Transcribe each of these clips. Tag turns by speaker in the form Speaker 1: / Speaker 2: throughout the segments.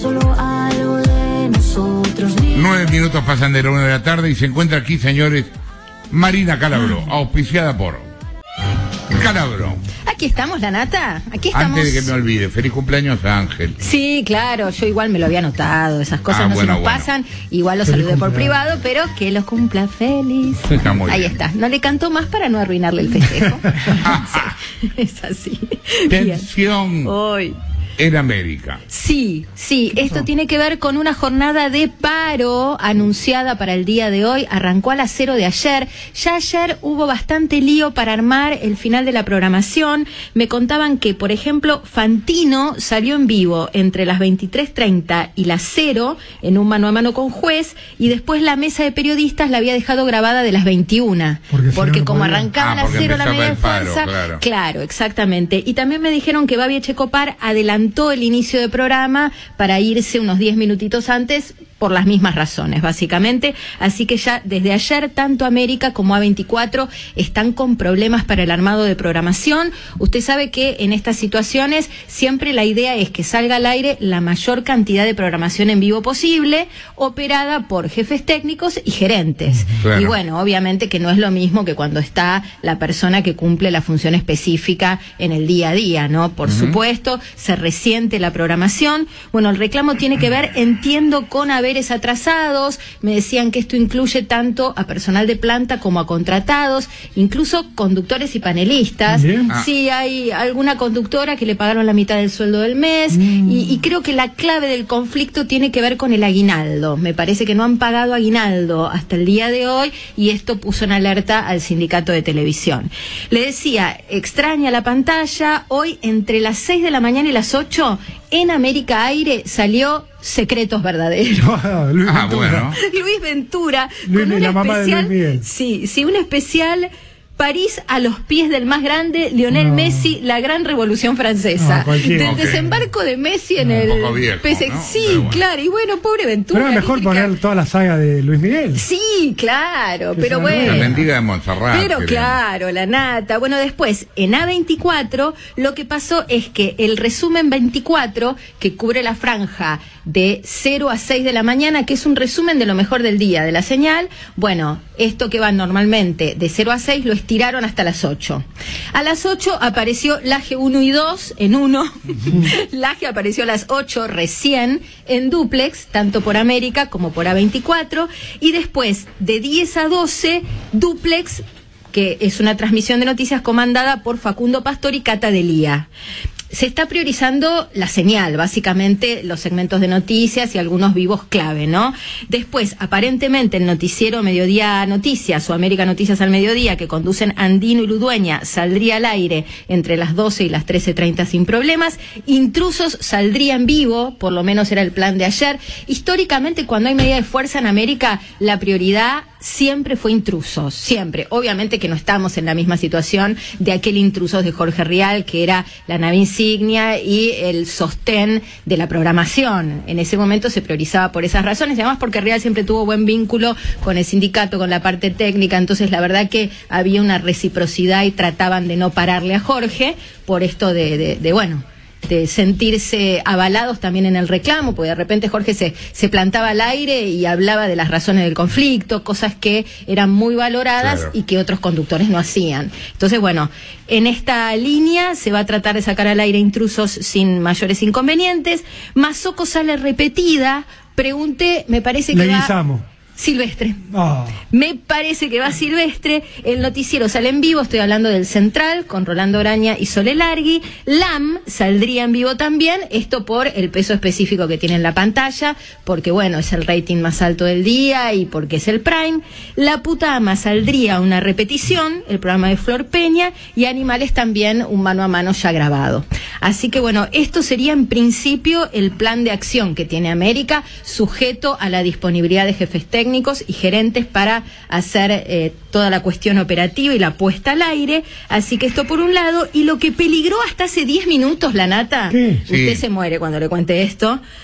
Speaker 1: solo algo de nosotros.
Speaker 2: 9 minutos pasan de la 1 de la tarde y se encuentra aquí, señores, Marina Calabro, auspiciada por Calabro.
Speaker 3: Aquí estamos, la nata. Aquí estamos.
Speaker 2: Antes de que me olvide, feliz cumpleaños a Ángel.
Speaker 3: Sí, claro, yo igual me lo había anotado. Esas cosas no se nos pasan. Igual lo saludé por privado, pero que los cumpla feliz.
Speaker 2: Está muy
Speaker 3: Ahí
Speaker 2: bien.
Speaker 3: está. No le canto más para no arruinarle el festejo. Sí, es así.
Speaker 2: Tensión
Speaker 3: Hoy.
Speaker 2: en América.
Speaker 3: Sí, esto tiene que ver con una jornada de paro anunciada para el día de hoy. Arrancó a las 0 de ayer. Ya ayer hubo bastante lío para armar el final de la programación. Me contaban que, por ejemplo, Fantino salió en vivo entre las 23:30 y las 0 en un mano a mano con juez, y después la mesa de periodistas la había dejado grabada de las 21. Porque como arrancaba a las 0 la media de fuerza. Claro, exactamente. Y también me dijeron que Babi Echecopar adelantó el inicio del programa para irse unos 10 minutitos antes por las mismas razones, básicamente. Así que ya desde ayer tanto América como A24 están con problemas para el armado de programación. Usted sabe que en estas situaciones siempre la idea es que salga al aire la mayor cantidad de programación en vivo posible, operada por jefes técnicos y gerentes. Claro. Y bueno, obviamente que no es lo mismo que cuando está la persona que cumple la función específica en el día a día, ¿no? Por supuesto, se resiente la programación. Bueno, el reclamo tiene que ver, entiendo, con haberes atrasados. Me decían que esto incluye tanto a personal de planta como a contratados, incluso conductores y panelistas. Sí, hay alguna conductora que le pagaron la mitad del sueldo del mes, y creo que la clave del conflicto tiene que ver con el aguinaldo. Me parece que no han pagado aguinaldo hasta el día de hoy, y esto puso en alerta al sindicato de televisión. Le decía, extraña la pantalla. Hoy entre las 6 de la mañana y las 8 en América Aire salió Secretos Verdaderos.
Speaker 2: Luis Ventura.
Speaker 3: Luis Ventura, con un especial. Sí, un especial. París a los pies del más grande, Lionel Messi, la gran revolución francesa. Del desembarco de Messi en el
Speaker 2: viejo,
Speaker 3: PSG.
Speaker 2: ¿no?
Speaker 3: Sí, bueno. Claro, y bueno, pobre Ventura.
Speaker 4: Pero era mejor poner toda la saga de Luis Miguel.
Speaker 3: Sí, claro, pero bueno.
Speaker 2: La mendiga de Montserrat.
Speaker 3: Pero claro, la nata. Bueno, después, en A24, lo que pasó es que el resumen 24, que cubre la franja de 0 a 6 de la mañana, que es un resumen de lo mejor del día, de la señal, bueno, esto que va normalmente de 0 a 6 lo estiraron hasta las 8. A las 8 apareció Laje 1 y 2 en 1. Laje apareció a las 8 recién en dúplex, tanto por América como por A24. Y después, de 10 a 12, dúplex, que es una transmisión de noticias comandada por Facundo Pastor y Cata Delía. Se está priorizando la señal, básicamente los segmentos de noticias y algunos vivos clave, ¿no? Después, aparentemente, el noticiero Mediodía Noticias o América Noticias al Mediodía, que conducen Andino y Ludueña, saldría al aire entre las 12 y las 13:30 sin problemas. Intrusos saldría en vivo, por lo menos era el plan de ayer. Históricamente, cuando hay medida de fuerza en América, la prioridad siempre fue Intrusos, siempre. Obviamente que no estamos en la misma situación de aquel Intrusos de Jorge Rial, que era la nave insignia y el sostén de la programación. En ese momento se priorizaba por esas razones, y además porque Rial siempre tuvo buen vínculo con el sindicato, con la parte técnica, entonces la verdad que había una reciprocidad y trataban de no pararle a Jorge por esto de sentirse avalados también en el reclamo, porque de repente Jorge se plantaba al aire y hablaba de las razones del conflicto, cosas que eran muy valoradas y que otros conductores no hacían. Entonces, bueno, en esta línea se va a tratar de sacar al aire Intrusos sin mayores inconvenientes. Masoko sale repetida. Pregunté, me parece que Silvestre. Me parece que va Silvestre. El noticiero sale en vivo, estoy hablando del Central, con Rolando Oraña y Sole Largui. LAM saldría en vivo también, esto por el peso específico que tiene en la pantalla, porque bueno, es el rating más alto del día y porque es el prime. La Puta Ama saldría una repetición, el programa de Flor Peña, y Animales también un mano a mano ya grabado. Así que bueno, esto sería en principio el plan de acción que tiene América, sujeto a la disponibilidad de jefes técnicos y gerentes para hacer toda la cuestión operativa y la puesta al aire. Así que esto por un lado. Y lo que peligró hasta hace 10 minutos, la nata, usted se muere cuando le cuente esto.
Speaker 2: ¿Qué?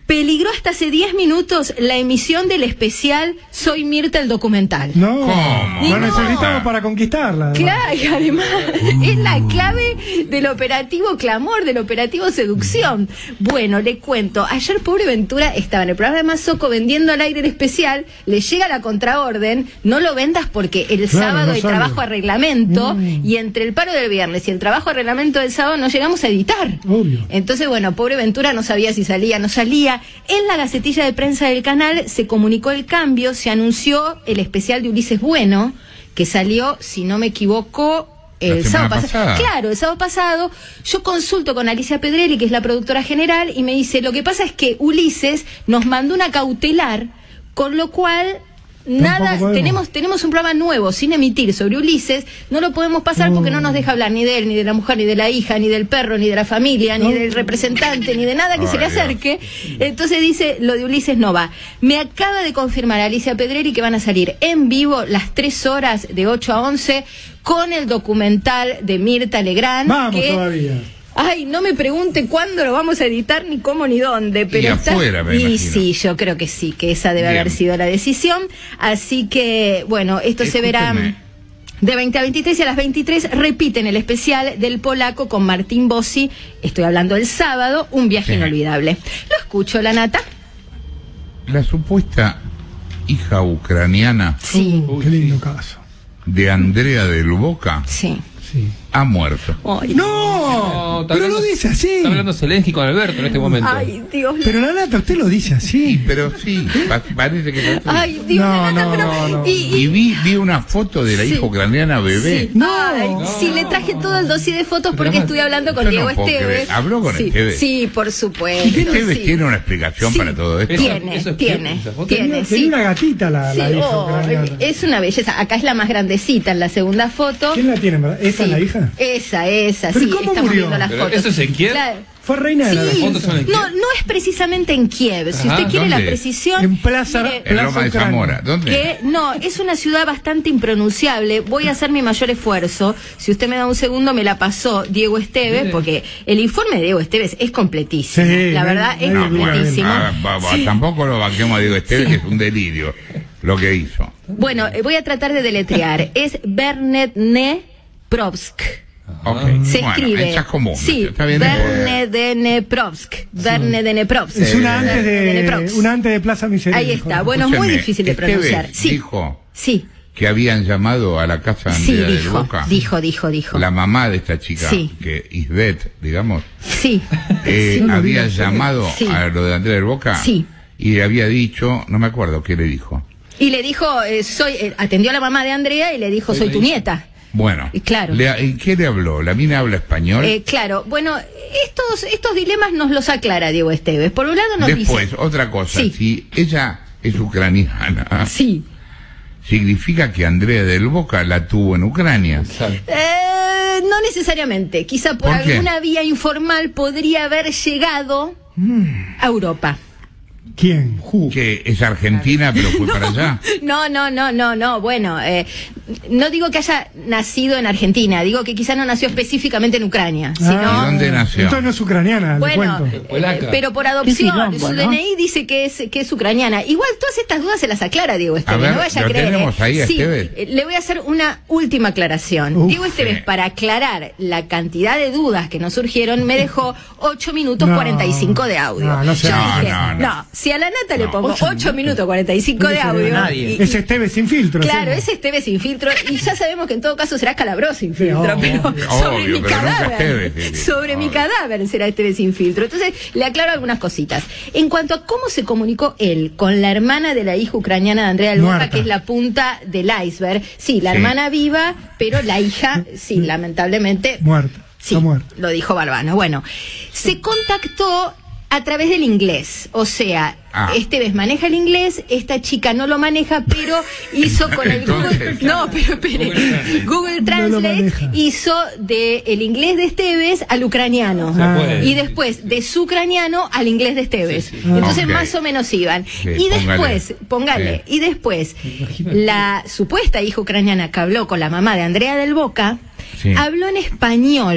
Speaker 3: peligró hasta hace 10 minutos la emisión del especial Soy Mirta el documental.
Speaker 4: No,
Speaker 2: ¿Cómo?
Speaker 4: lo
Speaker 3: No.
Speaker 4: necesitamos para conquistarla. además.
Speaker 3: Claro, y además es la clave del operativo Clamor, del operativo Seducción. Bueno, le cuento, ayer pobre Ventura estaba en el programa de Mazoco vendiendo al aire el especial, le llega la contraorden, no lo vendas porque el sábado
Speaker 4: no
Speaker 3: hay
Speaker 4: sale.
Speaker 3: trabajo a reglamento y entre el paro del viernes y el trabajo a reglamento del sábado no llegamos a editar.
Speaker 4: Obvio.
Speaker 3: Entonces, bueno, pobre Ventura no sabía si salía, no salía. En la gacetilla de prensa del canal se comunicó el cambio, se anunció el especial de Ulises Bueno, que salió, si no me equivoco, el
Speaker 2: La
Speaker 3: sábado
Speaker 2: semana
Speaker 3: pasado.
Speaker 2: pasada.
Speaker 3: Claro, el sábado pasado. Yo consulto con Alicia Pedrelli, que es la productora general, y me dice, lo que pasa es que Ulises nos mandó una cautelar, con lo cual... Nada,
Speaker 4: podemos.
Speaker 3: tenemos un programa nuevo sin emitir sobre Ulises, no lo podemos pasar porque no nos deja hablar ni de él, ni de la mujer, ni de la hija, ni del perro, ni de la familia, ni del representante, ni de nada que se le
Speaker 2: Ay, Dios.
Speaker 3: acerque. Entonces dice, lo de Ulises no va. Me acaba de confirmar Alicia Pedreri que van a salir en vivo las 3 horas de 8 a 11 con el documental de Mirta Legrand.
Speaker 4: Vamos
Speaker 3: que,
Speaker 4: todavía.
Speaker 3: ay, no me pregunte cuándo lo vamos a editar, ni cómo, ni dónde. Pero
Speaker 2: Y afuera, me
Speaker 3: y
Speaker 2: imagino.
Speaker 3: sí, yo creo que sí, que esa debe
Speaker 2: Bien.
Speaker 3: haber sido la decisión. Así que, bueno, esto se verá
Speaker 2: Escúcheme.
Speaker 3: de 20 a 23 y a las 23 repiten el especial del polaco con Martín Bossi. Estoy hablando del sábado, un viaje
Speaker 2: Sí.
Speaker 3: inolvidable. Lo escucho, la nata.
Speaker 2: La supuesta hija ucraniana
Speaker 3: Sí,
Speaker 4: Qué lindo caso.
Speaker 2: de Andrea del Boca
Speaker 3: sí.
Speaker 4: Sí.
Speaker 2: ha muerto.
Speaker 3: Ay,
Speaker 4: ¡No!
Speaker 5: está
Speaker 4: Pero
Speaker 5: hablando-
Speaker 4: lo dice así.
Speaker 5: Está hablando Zelensky con Alberto en este momento.
Speaker 3: ay, Dios.
Speaker 4: Pero la nata, usted lo dice así.
Speaker 2: Pero sí, parece que es así.
Speaker 3: Ay, Dios,
Speaker 4: No,
Speaker 3: la nata,
Speaker 4: no,
Speaker 3: pero...
Speaker 4: no, no.
Speaker 2: Y vi una foto de la
Speaker 3: Sí.
Speaker 2: hija ucraniana bebé.
Speaker 3: Sí.
Speaker 4: No.
Speaker 3: Ay, sí, le traje todo el dossier de fotos porque
Speaker 5: Pero
Speaker 3: estuve hablando con
Speaker 2: yo
Speaker 3: Diego
Speaker 2: no puedo
Speaker 3: Esteves.
Speaker 2: creer. ¿Habló con
Speaker 3: sí,
Speaker 2: Esteves?
Speaker 3: Sí, por supuesto.
Speaker 2: Esteves
Speaker 3: sí.
Speaker 2: tiene una explicación
Speaker 3: Sí.
Speaker 2: para todo esto.
Speaker 5: Eso-
Speaker 3: Tiene,
Speaker 5: eso es
Speaker 3: tiene,
Speaker 5: esa foto.
Speaker 3: tiene,
Speaker 4: Tenía
Speaker 3: sí.
Speaker 4: una gatita la
Speaker 3: Sí,
Speaker 4: hija
Speaker 3: oh,
Speaker 4: ucraniana.
Speaker 3: es una belleza. Acá es la más grandecita en la segunda foto.
Speaker 4: ¿Quién la tiene? ¿Verdad? ¿Esa es
Speaker 3: Sí.
Speaker 4: la hija?
Speaker 3: Esa,
Speaker 4: ¿Pero
Speaker 3: sí,
Speaker 4: cómo
Speaker 3: estamos
Speaker 4: murió?
Speaker 3: viendo las
Speaker 5: ¿Pero
Speaker 3: fotos.
Speaker 5: eso es en Kiev?
Speaker 3: Claro.
Speaker 4: Fue reina de la
Speaker 3: Sí,
Speaker 5: fotos son en
Speaker 3: no,
Speaker 5: Kiev.
Speaker 3: no es precisamente en Kiev. Si
Speaker 5: Ajá,
Speaker 3: usted quiere la
Speaker 2: ¿dónde?
Speaker 3: precisión.
Speaker 4: En Plaza-
Speaker 3: mire,
Speaker 2: En Loma de
Speaker 4: Ucrania.
Speaker 2: Zamora. ¿Dónde?
Speaker 3: que no, es una ciudad bastante impronunciable. Voy a hacer mi mayor esfuerzo. Si usted me da un segundo, me la pasó Diego Esteves,
Speaker 5: Sí.
Speaker 3: porque el informe de Diego Esteves es completísimo.
Speaker 4: Sí,
Speaker 3: la verdad, es
Speaker 4: nadie duda de él.
Speaker 3: completísimo.
Speaker 2: Ah, tampoco lo banquemos a Diego Esteves, que es un delirio lo que hizo.
Speaker 3: Bueno, voy a tratar de deletrear. Es Bernedneprovsk.
Speaker 2: Ok.
Speaker 3: Se
Speaker 2: Bueno,
Speaker 3: escribe.
Speaker 2: esa es común.
Speaker 3: Sí,
Speaker 2: Está bien.
Speaker 3: Bernedeprovsk. Bernedeprovsk.
Speaker 4: Es una antes de
Speaker 3: Bernedeprovsk.
Speaker 4: Plaza Miseria.
Speaker 3: Ahí está. Bueno, es muy
Speaker 2: Escúcheme,
Speaker 3: difícil de
Speaker 2: Esteves
Speaker 3: pronunciar. Sí.
Speaker 2: dijo
Speaker 3: Sí.
Speaker 2: que habían llamado a la casa de
Speaker 3: Sí,
Speaker 2: Andrea del
Speaker 3: dijo.
Speaker 2: Boca.
Speaker 3: Dijo.
Speaker 2: La mamá de esta chica,
Speaker 3: Sí.
Speaker 2: que Isbeth, digamos,
Speaker 3: Sí.
Speaker 2: había llamado
Speaker 3: Sí.
Speaker 2: a lo de Andrea del Boca
Speaker 3: Sí.
Speaker 2: y le había dicho, no me acuerdo qué le dijo.
Speaker 3: Y le dijo, atendió a la mamá de Andrea y le dijo, soy tu nieta.
Speaker 2: Bueno,
Speaker 3: Y claro.
Speaker 2: ¿y qué le habló? ¿La mina habla español?
Speaker 3: Claro, bueno, estos dilemas nos los aclara Diego Esteves. Por un lado nos
Speaker 2: Después,
Speaker 3: dice...
Speaker 2: otra cosa,
Speaker 3: Sí.
Speaker 2: si ella es ucraniana,
Speaker 3: Sí.
Speaker 2: significa que Andrea del Boca la tuvo en Ucrania.
Speaker 5: Exacto.
Speaker 3: No necesariamente. Quizá por
Speaker 2: ¿Por qué?
Speaker 3: alguna vía informal podría haber llegado a Europa.
Speaker 4: ¿Quién?
Speaker 2: Que es argentina, pero fue para allá.
Speaker 3: No. Bueno, no digo que haya nacido en Argentina, digo que quizá no nació específicamente en Ucrania.
Speaker 2: ¿Y
Speaker 3: Sino,
Speaker 2: dónde nació?
Speaker 4: Entonces no es ucraniana, le
Speaker 3: bueno,
Speaker 4: cuento.
Speaker 5: Polaca.
Speaker 3: pero por
Speaker 6: Qué
Speaker 3: adopción,
Speaker 6: quilombo,
Speaker 3: su
Speaker 6: ¿no?
Speaker 3: DNI dice que es ucraniana. Igual todas estas dudas se las aclara Diego Esteves,
Speaker 2: ver,
Speaker 3: no vaya a
Speaker 2: ¿lo
Speaker 3: creer.
Speaker 2: tenemos ahí,
Speaker 3: Sí,
Speaker 2: Esteves?
Speaker 3: le voy a hacer una última aclaración.
Speaker 4: Uf.
Speaker 3: Diego Esteves,
Speaker 2: Sí.
Speaker 3: para aclarar la cantidad de dudas que nos surgieron, me dejó 8 minutos
Speaker 4: No.
Speaker 3: 45 de audio.
Speaker 4: No, no
Speaker 3: Yo
Speaker 4: se
Speaker 2: haga.
Speaker 3: dije,
Speaker 2: No.
Speaker 3: si a la nata le
Speaker 2: No.
Speaker 3: pongo 8 minutos 45 de
Speaker 4: No se
Speaker 3: audio.
Speaker 4: ve a
Speaker 5: nadie.
Speaker 4: Es Esteves sin filtro.
Speaker 3: Claro,
Speaker 4: ¿sí?
Speaker 3: es Esteves sin filtro y ya sabemos que en todo caso será Calabró sin filtro,
Speaker 4: obvio,
Speaker 3: pero
Speaker 4: obvio.
Speaker 3: sobre
Speaker 2: Obvio,
Speaker 3: mi
Speaker 2: pero nunca
Speaker 3: cadáver,
Speaker 2: Esteves, sí, sí,
Speaker 3: sobre mi
Speaker 2: obvio.
Speaker 3: cadáver será Esteves sin filtro. Entonces le aclaro algunas cositas. En cuanto a cómo se comunicó él con la hermana de la hija ucraniana de Andrea del Boca,
Speaker 4: Muerta.
Speaker 3: que es la punta del iceberg, sí, la
Speaker 2: Sí.
Speaker 3: hermana viva, pero la hija, sí, lamentablemente,
Speaker 4: Muerta.
Speaker 3: sí,
Speaker 4: Está muerta.
Speaker 3: lo dijo Barbano. Bueno, se contactó a través del inglés, o sea, Esteves maneja el inglés, esta chica no lo maneja, pero hizo con el
Speaker 2: Entonces,
Speaker 3: Google, no, pero espere, Google
Speaker 4: No lo
Speaker 3: Translate
Speaker 4: maneja.
Speaker 3: hizo de el inglés de Esteves al ucraniano
Speaker 5: Se puede.
Speaker 3: y después de su ucraniano al inglés de Esteves.
Speaker 5: Sí, sí.
Speaker 3: Entonces
Speaker 2: Ok.
Speaker 3: más o menos iban.
Speaker 2: Sí,
Speaker 3: Y después, póngale,
Speaker 2: Sí.
Speaker 3: y después la supuesta hija ucraniana que habló con la mamá de Andrea del Boca
Speaker 2: Sí.
Speaker 3: habló en español.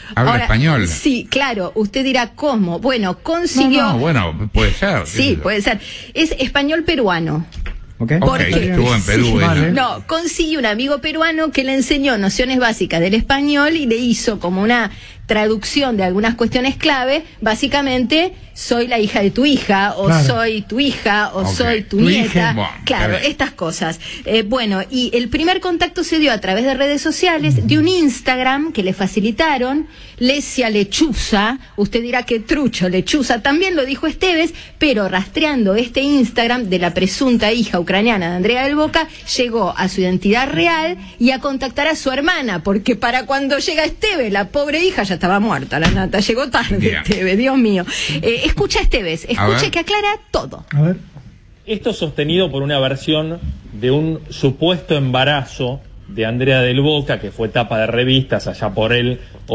Speaker 2: Habla español.
Speaker 3: Sí, claro. Usted dirá, ¿cómo? Bueno, consiguió...
Speaker 2: No, bueno, puede ser.
Speaker 3: Sí, puede ser. Es español peruano.
Speaker 4: Ok.
Speaker 2: Ok,
Speaker 3: Porque-
Speaker 2: estuvo en Perú.
Speaker 3: Sí,
Speaker 2: ella.
Speaker 4: vale.
Speaker 3: No, consiguió un amigo peruano que le enseñó nociones básicas del español y le hizo como una traducción de algunas cuestiones clave, básicamente soy la hija de tu hija, o
Speaker 4: Claro.
Speaker 3: soy tu hija, o
Speaker 2: Ok.
Speaker 3: soy tu
Speaker 4: Tu
Speaker 3: nieta.
Speaker 4: hija.
Speaker 2: Bueno,
Speaker 3: Claro,
Speaker 2: está bien.
Speaker 3: estas cosas. Bueno, y el primer contacto se dio a través de redes sociales, de un Instagram que le facilitaron, Lesia Lechuza, usted dirá que trucho, Lechuza, también lo dijo Esteves, pero rastreando este Instagram de la presunta hija ucraniana de Andrea del Boca, llegó a su identidad real y a contactar a su hermana, porque para cuando llega Esteves, la pobre hija ya estaba muerta, la nata, llegó tarde
Speaker 2: Bien.
Speaker 3: Esteves, Dios mío. Escucha a Esteves,
Speaker 2: A
Speaker 3: escuche
Speaker 2: ver.
Speaker 3: que aclara todo.
Speaker 4: A ver.
Speaker 6: Esto sostenido por una versión de un supuesto embarazo de Andrea del Boca, que fue tapa de revistas allá por el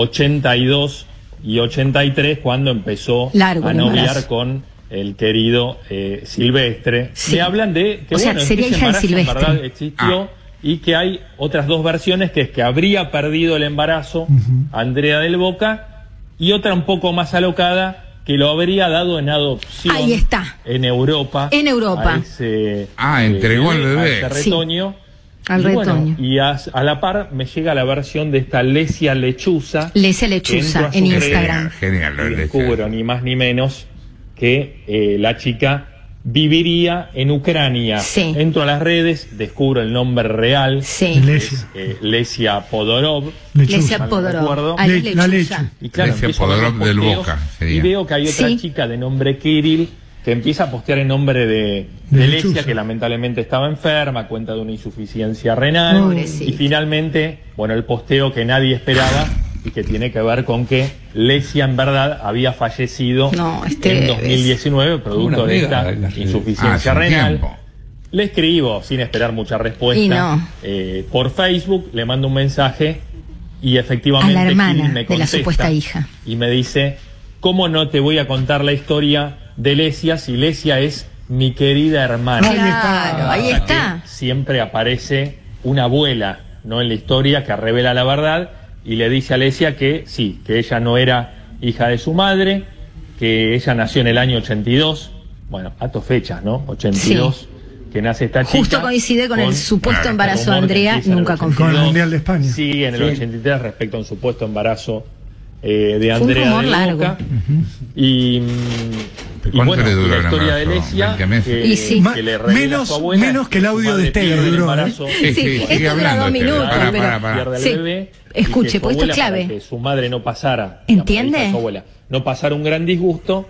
Speaker 6: 82 y 83, cuando empezó
Speaker 3: Largo
Speaker 6: a
Speaker 3: el
Speaker 6: noviar
Speaker 3: embarazo.
Speaker 6: con el querido Silvestre.
Speaker 3: Sí.
Speaker 6: Me hablan de que
Speaker 3: O sea,
Speaker 6: bueno,
Speaker 3: sería
Speaker 6: ese
Speaker 3: hija de
Speaker 6: embarazo en
Speaker 3: Silvestre.
Speaker 6: verdad existió y que hay otras dos versiones, que es que habría perdido el embarazo Andrea del Boca, y otra un poco más alocada, que lo habría dado en adopción.
Speaker 3: Ahí está.
Speaker 6: En Europa.
Speaker 3: En Europa.
Speaker 6: A ese,
Speaker 2: entregó el bebé.
Speaker 6: a ese
Speaker 3: Sí.
Speaker 6: retoño.
Speaker 3: Al
Speaker 6: Y bueno,
Speaker 3: retoño.
Speaker 6: y a la par me llega la versión de esta Lesia Lechuza.
Speaker 3: Lesia
Speaker 6: que
Speaker 3: Lechuza
Speaker 6: entro a
Speaker 3: en
Speaker 6: su
Speaker 3: Instagram.
Speaker 2: Genial, lo
Speaker 6: y
Speaker 2: de
Speaker 6: descubro
Speaker 2: Lesia.
Speaker 6: ni más ni menos que la chica viviría en Ucrania.
Speaker 3: Sí.
Speaker 6: Entro a las redes, descubro el nombre real.
Speaker 3: Sí.
Speaker 4: Lesia.
Speaker 6: Lesia Podorov.
Speaker 4: Lechuza.
Speaker 3: Lesia
Speaker 6: mal
Speaker 3: Podorov.
Speaker 6: recuerdo.
Speaker 3: Ahí es
Speaker 4: La
Speaker 3: Lechuza.
Speaker 4: leche.
Speaker 6: Y claro,
Speaker 2: Lesia
Speaker 6: empiezo a ver los
Speaker 2: Podorov del
Speaker 6: posteos
Speaker 2: Boca, sería.
Speaker 6: y veo que hay otra
Speaker 3: Sí.
Speaker 6: chica de nombre Kirill que empieza a postear en nombre de
Speaker 4: De
Speaker 6: Lesia,
Speaker 4: Lechuza.
Speaker 6: que lamentablemente estaba enferma, cuenta de una insuficiencia renal.
Speaker 3: Pobrecita.
Speaker 6: Y finalmente, bueno, el posteo que nadie esperaba y que tiene que ver con que Lesia en verdad había fallecido
Speaker 3: No,
Speaker 6: en
Speaker 3: Esteves.
Speaker 6: 2019 producto
Speaker 5: Una
Speaker 6: de
Speaker 5: pega
Speaker 6: esta
Speaker 5: en las redes.
Speaker 6: insuficiencia
Speaker 2: Hace un
Speaker 6: renal.
Speaker 2: tiempo.
Speaker 6: Le escribo sin esperar mucha respuesta
Speaker 3: Y no.
Speaker 6: por Facebook, le mando un mensaje y efectivamente
Speaker 3: A la hermana
Speaker 6: Kirill me
Speaker 3: de la
Speaker 6: contesta
Speaker 3: supuesta hija.
Speaker 6: y me dice, ¿cómo no te voy a contar la historia de Lesia si Lesia es mi querida hermana?
Speaker 4: Ahí está.
Speaker 3: Claro, ahí
Speaker 6: Hasta
Speaker 3: está.
Speaker 6: que siempre aparece una abuela, ¿no?, en la historia, que revela la verdad y le dice a Lesia que sí, que ella no era hija de su madre, que ella nació en el año 82, bueno, ato fechas, ¿no? 82, que nace esta chica.
Speaker 3: Justo coincide con el supuesto
Speaker 2: claro,
Speaker 3: embarazo de
Speaker 6: rumor que
Speaker 3: Andrea,
Speaker 6: empieza en el
Speaker 3: nunca
Speaker 6: 82,
Speaker 4: Con el
Speaker 3: confirmado.
Speaker 4: Mundial de España.
Speaker 6: Sí, en el 83 respecto a un supuesto embarazo de Andrea
Speaker 3: rumor
Speaker 6: del
Speaker 3: largo.
Speaker 6: Boca. Y
Speaker 2: ¿Cuánto
Speaker 6: bueno,
Speaker 2: le duró
Speaker 6: la
Speaker 2: el
Speaker 6: historia de
Speaker 2: embarazo?
Speaker 6: Lesia,
Speaker 2: 20 meses.
Speaker 6: que,
Speaker 3: Y sí.
Speaker 6: que le revela a su abuela,
Speaker 4: menos que el audio
Speaker 6: su madre
Speaker 4: de Esteves
Speaker 6: pierde el
Speaker 4: duró,
Speaker 6: embarazo,
Speaker 2: Sí,
Speaker 3: Sí,
Speaker 2: sí,
Speaker 3: esto
Speaker 2: sigue
Speaker 3: dura
Speaker 2: hablando.
Speaker 3: 2
Speaker 2: Esteves.
Speaker 3: minutos,
Speaker 2: Pará,
Speaker 3: pero-
Speaker 2: pará, pará.
Speaker 6: pierde el
Speaker 3: Sí.
Speaker 6: bebé.
Speaker 3: Escuche,
Speaker 6: y que su
Speaker 3: porque esto es
Speaker 6: abuela,
Speaker 3: clave.
Speaker 6: para que su madre no pasara,
Speaker 3: ¿Entiende?
Speaker 6: la hija de su abuela, no pasara un gran disgusto,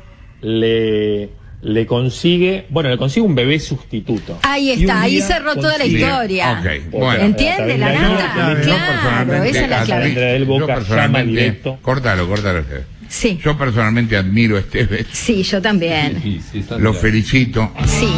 Speaker 6: le consigue un bebé sustituto.
Speaker 3: Ahí
Speaker 6: Y un
Speaker 3: está, ahí
Speaker 6: día
Speaker 3: cerró toda la
Speaker 6: consigue-
Speaker 3: historia.
Speaker 2: Ok, bueno.
Speaker 3: ¿Entiende la
Speaker 6: Yo
Speaker 3: nata? Claro, esa es la clave.
Speaker 6: Andrea del Boca llama
Speaker 2: personalmente,
Speaker 6: directo.
Speaker 2: córtalo, Esteves.
Speaker 3: Sí,
Speaker 2: Yo personalmente admiro a Esteves,
Speaker 3: sí, yo también.
Speaker 5: Sí, está
Speaker 2: lo
Speaker 5: claro.
Speaker 2: felicito.
Speaker 3: Sí.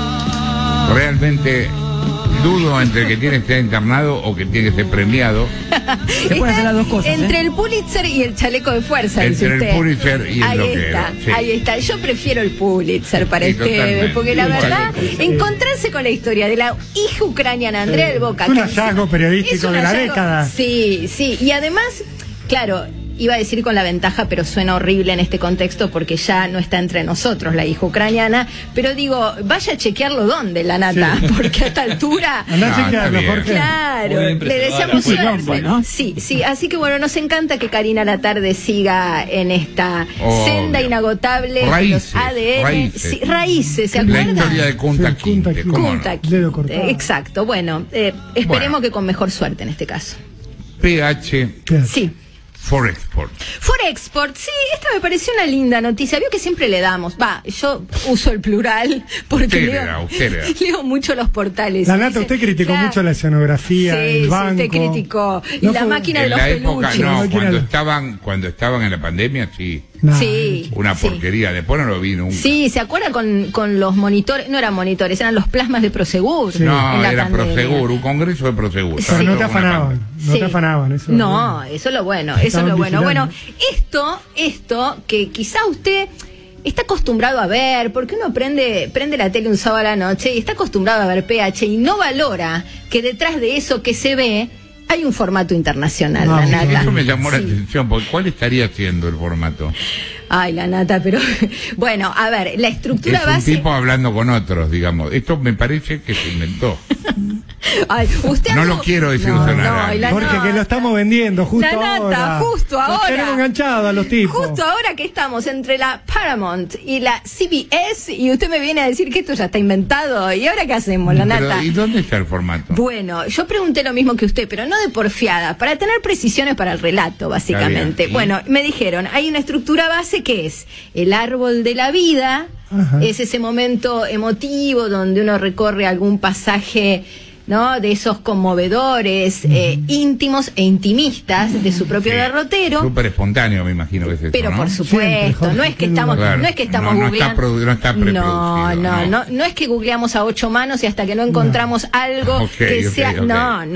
Speaker 2: Realmente dudo entre que tiene que estar internado o que tiene que ser premiado.
Speaker 7: Se pueden hacer las dos cosas.
Speaker 3: Entre el Pulitzer y el chaleco de fuerza, dice
Speaker 2: Entre el
Speaker 3: usted.
Speaker 2: Pulitzer y el
Speaker 3: ahí
Speaker 2: loquero,
Speaker 3: está,
Speaker 2: sí.
Speaker 3: ahí está. Yo prefiero el Pulitzer para
Speaker 2: Sí,
Speaker 3: Esteves,
Speaker 2: totalmente.
Speaker 3: porque la
Speaker 2: Igual.
Speaker 3: verdad, encontrarse con la historia de la hija ucraniana Andrea del Boca.
Speaker 4: Es un
Speaker 3: que
Speaker 4: hallazgo periodístico
Speaker 3: es un
Speaker 4: de la
Speaker 3: hallazgo-
Speaker 4: década.
Speaker 3: Sí, sí. Y además, claro, iba a decir con la ventaja, pero suena horrible en este contexto porque ya no está entre nosotros la hija ucraniana. Pero digo, vaya a chequearlo dónde, la nata, porque a esta altura.
Speaker 4: Andá a
Speaker 2: No,
Speaker 4: chequearlo,
Speaker 2: está bien.
Speaker 4: Jorge.
Speaker 3: Claro,
Speaker 5: Muy
Speaker 3: le
Speaker 5: bien preservada
Speaker 3: deseamos
Speaker 5: la
Speaker 3: suerte.
Speaker 7: fuente, ¿no?
Speaker 3: Sí, sí, así que bueno, nos encanta que Karina La Tarde siga en esta
Speaker 2: Obvio.
Speaker 3: senda inagotable de
Speaker 2: Raíces,
Speaker 3: los ADN.
Speaker 2: raíces.
Speaker 3: Sí, raíces, ¿se
Speaker 2: La
Speaker 3: acuerdan?
Speaker 2: historia de Kunta
Speaker 4: Sí, Kunta
Speaker 2: Kinte,
Speaker 4: Kinte.
Speaker 2: ¿cómo no?
Speaker 3: Kunta Kinte.
Speaker 4: Dedo cortado.
Speaker 3: Exacto, bueno, esperemos
Speaker 2: Bueno.
Speaker 3: que con mejor suerte en este caso.
Speaker 2: PH
Speaker 4: Quédate.
Speaker 3: Sí.
Speaker 2: for Export.
Speaker 3: Forexport, sí, esta me pareció una linda noticia. Vio que siempre le damos, yo uso el plural porque
Speaker 2: Usted le da.
Speaker 3: leo mucho los portales.
Speaker 4: La
Speaker 3: Y
Speaker 4: nata,
Speaker 3: dice,
Speaker 4: usted criticó
Speaker 3: claro,
Speaker 4: mucho la escenografía,
Speaker 3: sí,
Speaker 4: el
Speaker 3: sí,
Speaker 4: banco.
Speaker 3: usted criticó. Y
Speaker 4: No
Speaker 3: la
Speaker 4: fue-
Speaker 3: máquina de
Speaker 2: En
Speaker 3: los
Speaker 2: la época,
Speaker 3: peluches.
Speaker 2: no,
Speaker 4: máquina de-
Speaker 2: cuando estaban en la pandemia, sí,
Speaker 4: Nah.
Speaker 3: Sí.
Speaker 2: una
Speaker 3: sí.
Speaker 2: porquería. Después no lo vi nunca.
Speaker 3: Sí, ¿se acuerda con los monitores? No eran monitores, eran los plasmas de Prosegur.
Speaker 4: Sí.
Speaker 2: No,
Speaker 3: en la
Speaker 2: era
Speaker 3: pandemia.
Speaker 2: Prosegur, un congreso de Prosegur.
Speaker 4: Pero no te
Speaker 2: Una
Speaker 4: afanaban,
Speaker 2: pantalla.
Speaker 4: no
Speaker 3: Sí.
Speaker 4: te afanaban. Eso
Speaker 3: No, eso es lo bueno, eso es
Speaker 4: Estaban
Speaker 3: lo bueno.
Speaker 4: vigilando.
Speaker 3: Bueno, esto que quizá usted está acostumbrado a ver, porque uno prende la tele un sábado a la noche y está acostumbrado a ver PH y no valora que detrás de eso que se ve hay un formato internacional,
Speaker 4: No,
Speaker 3: la nata.
Speaker 2: Eso me llamó la
Speaker 3: Sí.
Speaker 2: atención, porque ¿cuál estaría siendo el formato?
Speaker 3: Ay, la nata, pero bueno, a ver, la estructura
Speaker 2: Es un
Speaker 3: base.
Speaker 2: tipo hablando con otros, digamos. Esto me parece que se inventó.
Speaker 3: Ay, usted
Speaker 2: No
Speaker 3: algo-
Speaker 2: lo quiero desilusionar.
Speaker 3: No, y la
Speaker 4: Jorge,
Speaker 3: nata.
Speaker 4: que lo estamos vendiendo justo
Speaker 3: La nata,
Speaker 4: ahora.
Speaker 3: justo
Speaker 4: Los
Speaker 3: ahora.
Speaker 4: tenemos enganchados a los tipos.
Speaker 3: Justo ahora que estamos entre la Paramount y la CBS y usted me viene a decir que esto ya está inventado. ¿Y ahora qué hacemos, la
Speaker 2: Pero,
Speaker 3: nata?
Speaker 2: ¿y dónde está el formato?
Speaker 3: Bueno, yo pregunté lo mismo que usted, pero no de porfiada, para tener precisiones para el relato, básicamente.
Speaker 2: ¿Y?
Speaker 3: Bueno, me dijeron, hay una estructura base que es el árbol de la vida,
Speaker 4: Ajá.
Speaker 3: es ese momento emotivo donde uno recorre algún pasaje, ¿no? De esos conmovedores, íntimos e intimistas de su propio
Speaker 2: Sí.
Speaker 3: derrotero.
Speaker 2: Súper espontáneo, me imagino que es eso,
Speaker 3: Pero
Speaker 2: ¿no?
Speaker 3: por
Speaker 4: Siempre,
Speaker 3: supuesto,
Speaker 4: Jorge,
Speaker 3: no es que
Speaker 4: qué
Speaker 3: estamos,
Speaker 2: Claro.
Speaker 3: no es que estamos
Speaker 2: No está
Speaker 3: googleando,
Speaker 2: no está preproducido.
Speaker 3: no es que googleamos a 8 manos y hasta que no encontramos algo
Speaker 2: Ok,
Speaker 3: que
Speaker 2: ok,
Speaker 3: sea,
Speaker 2: ok.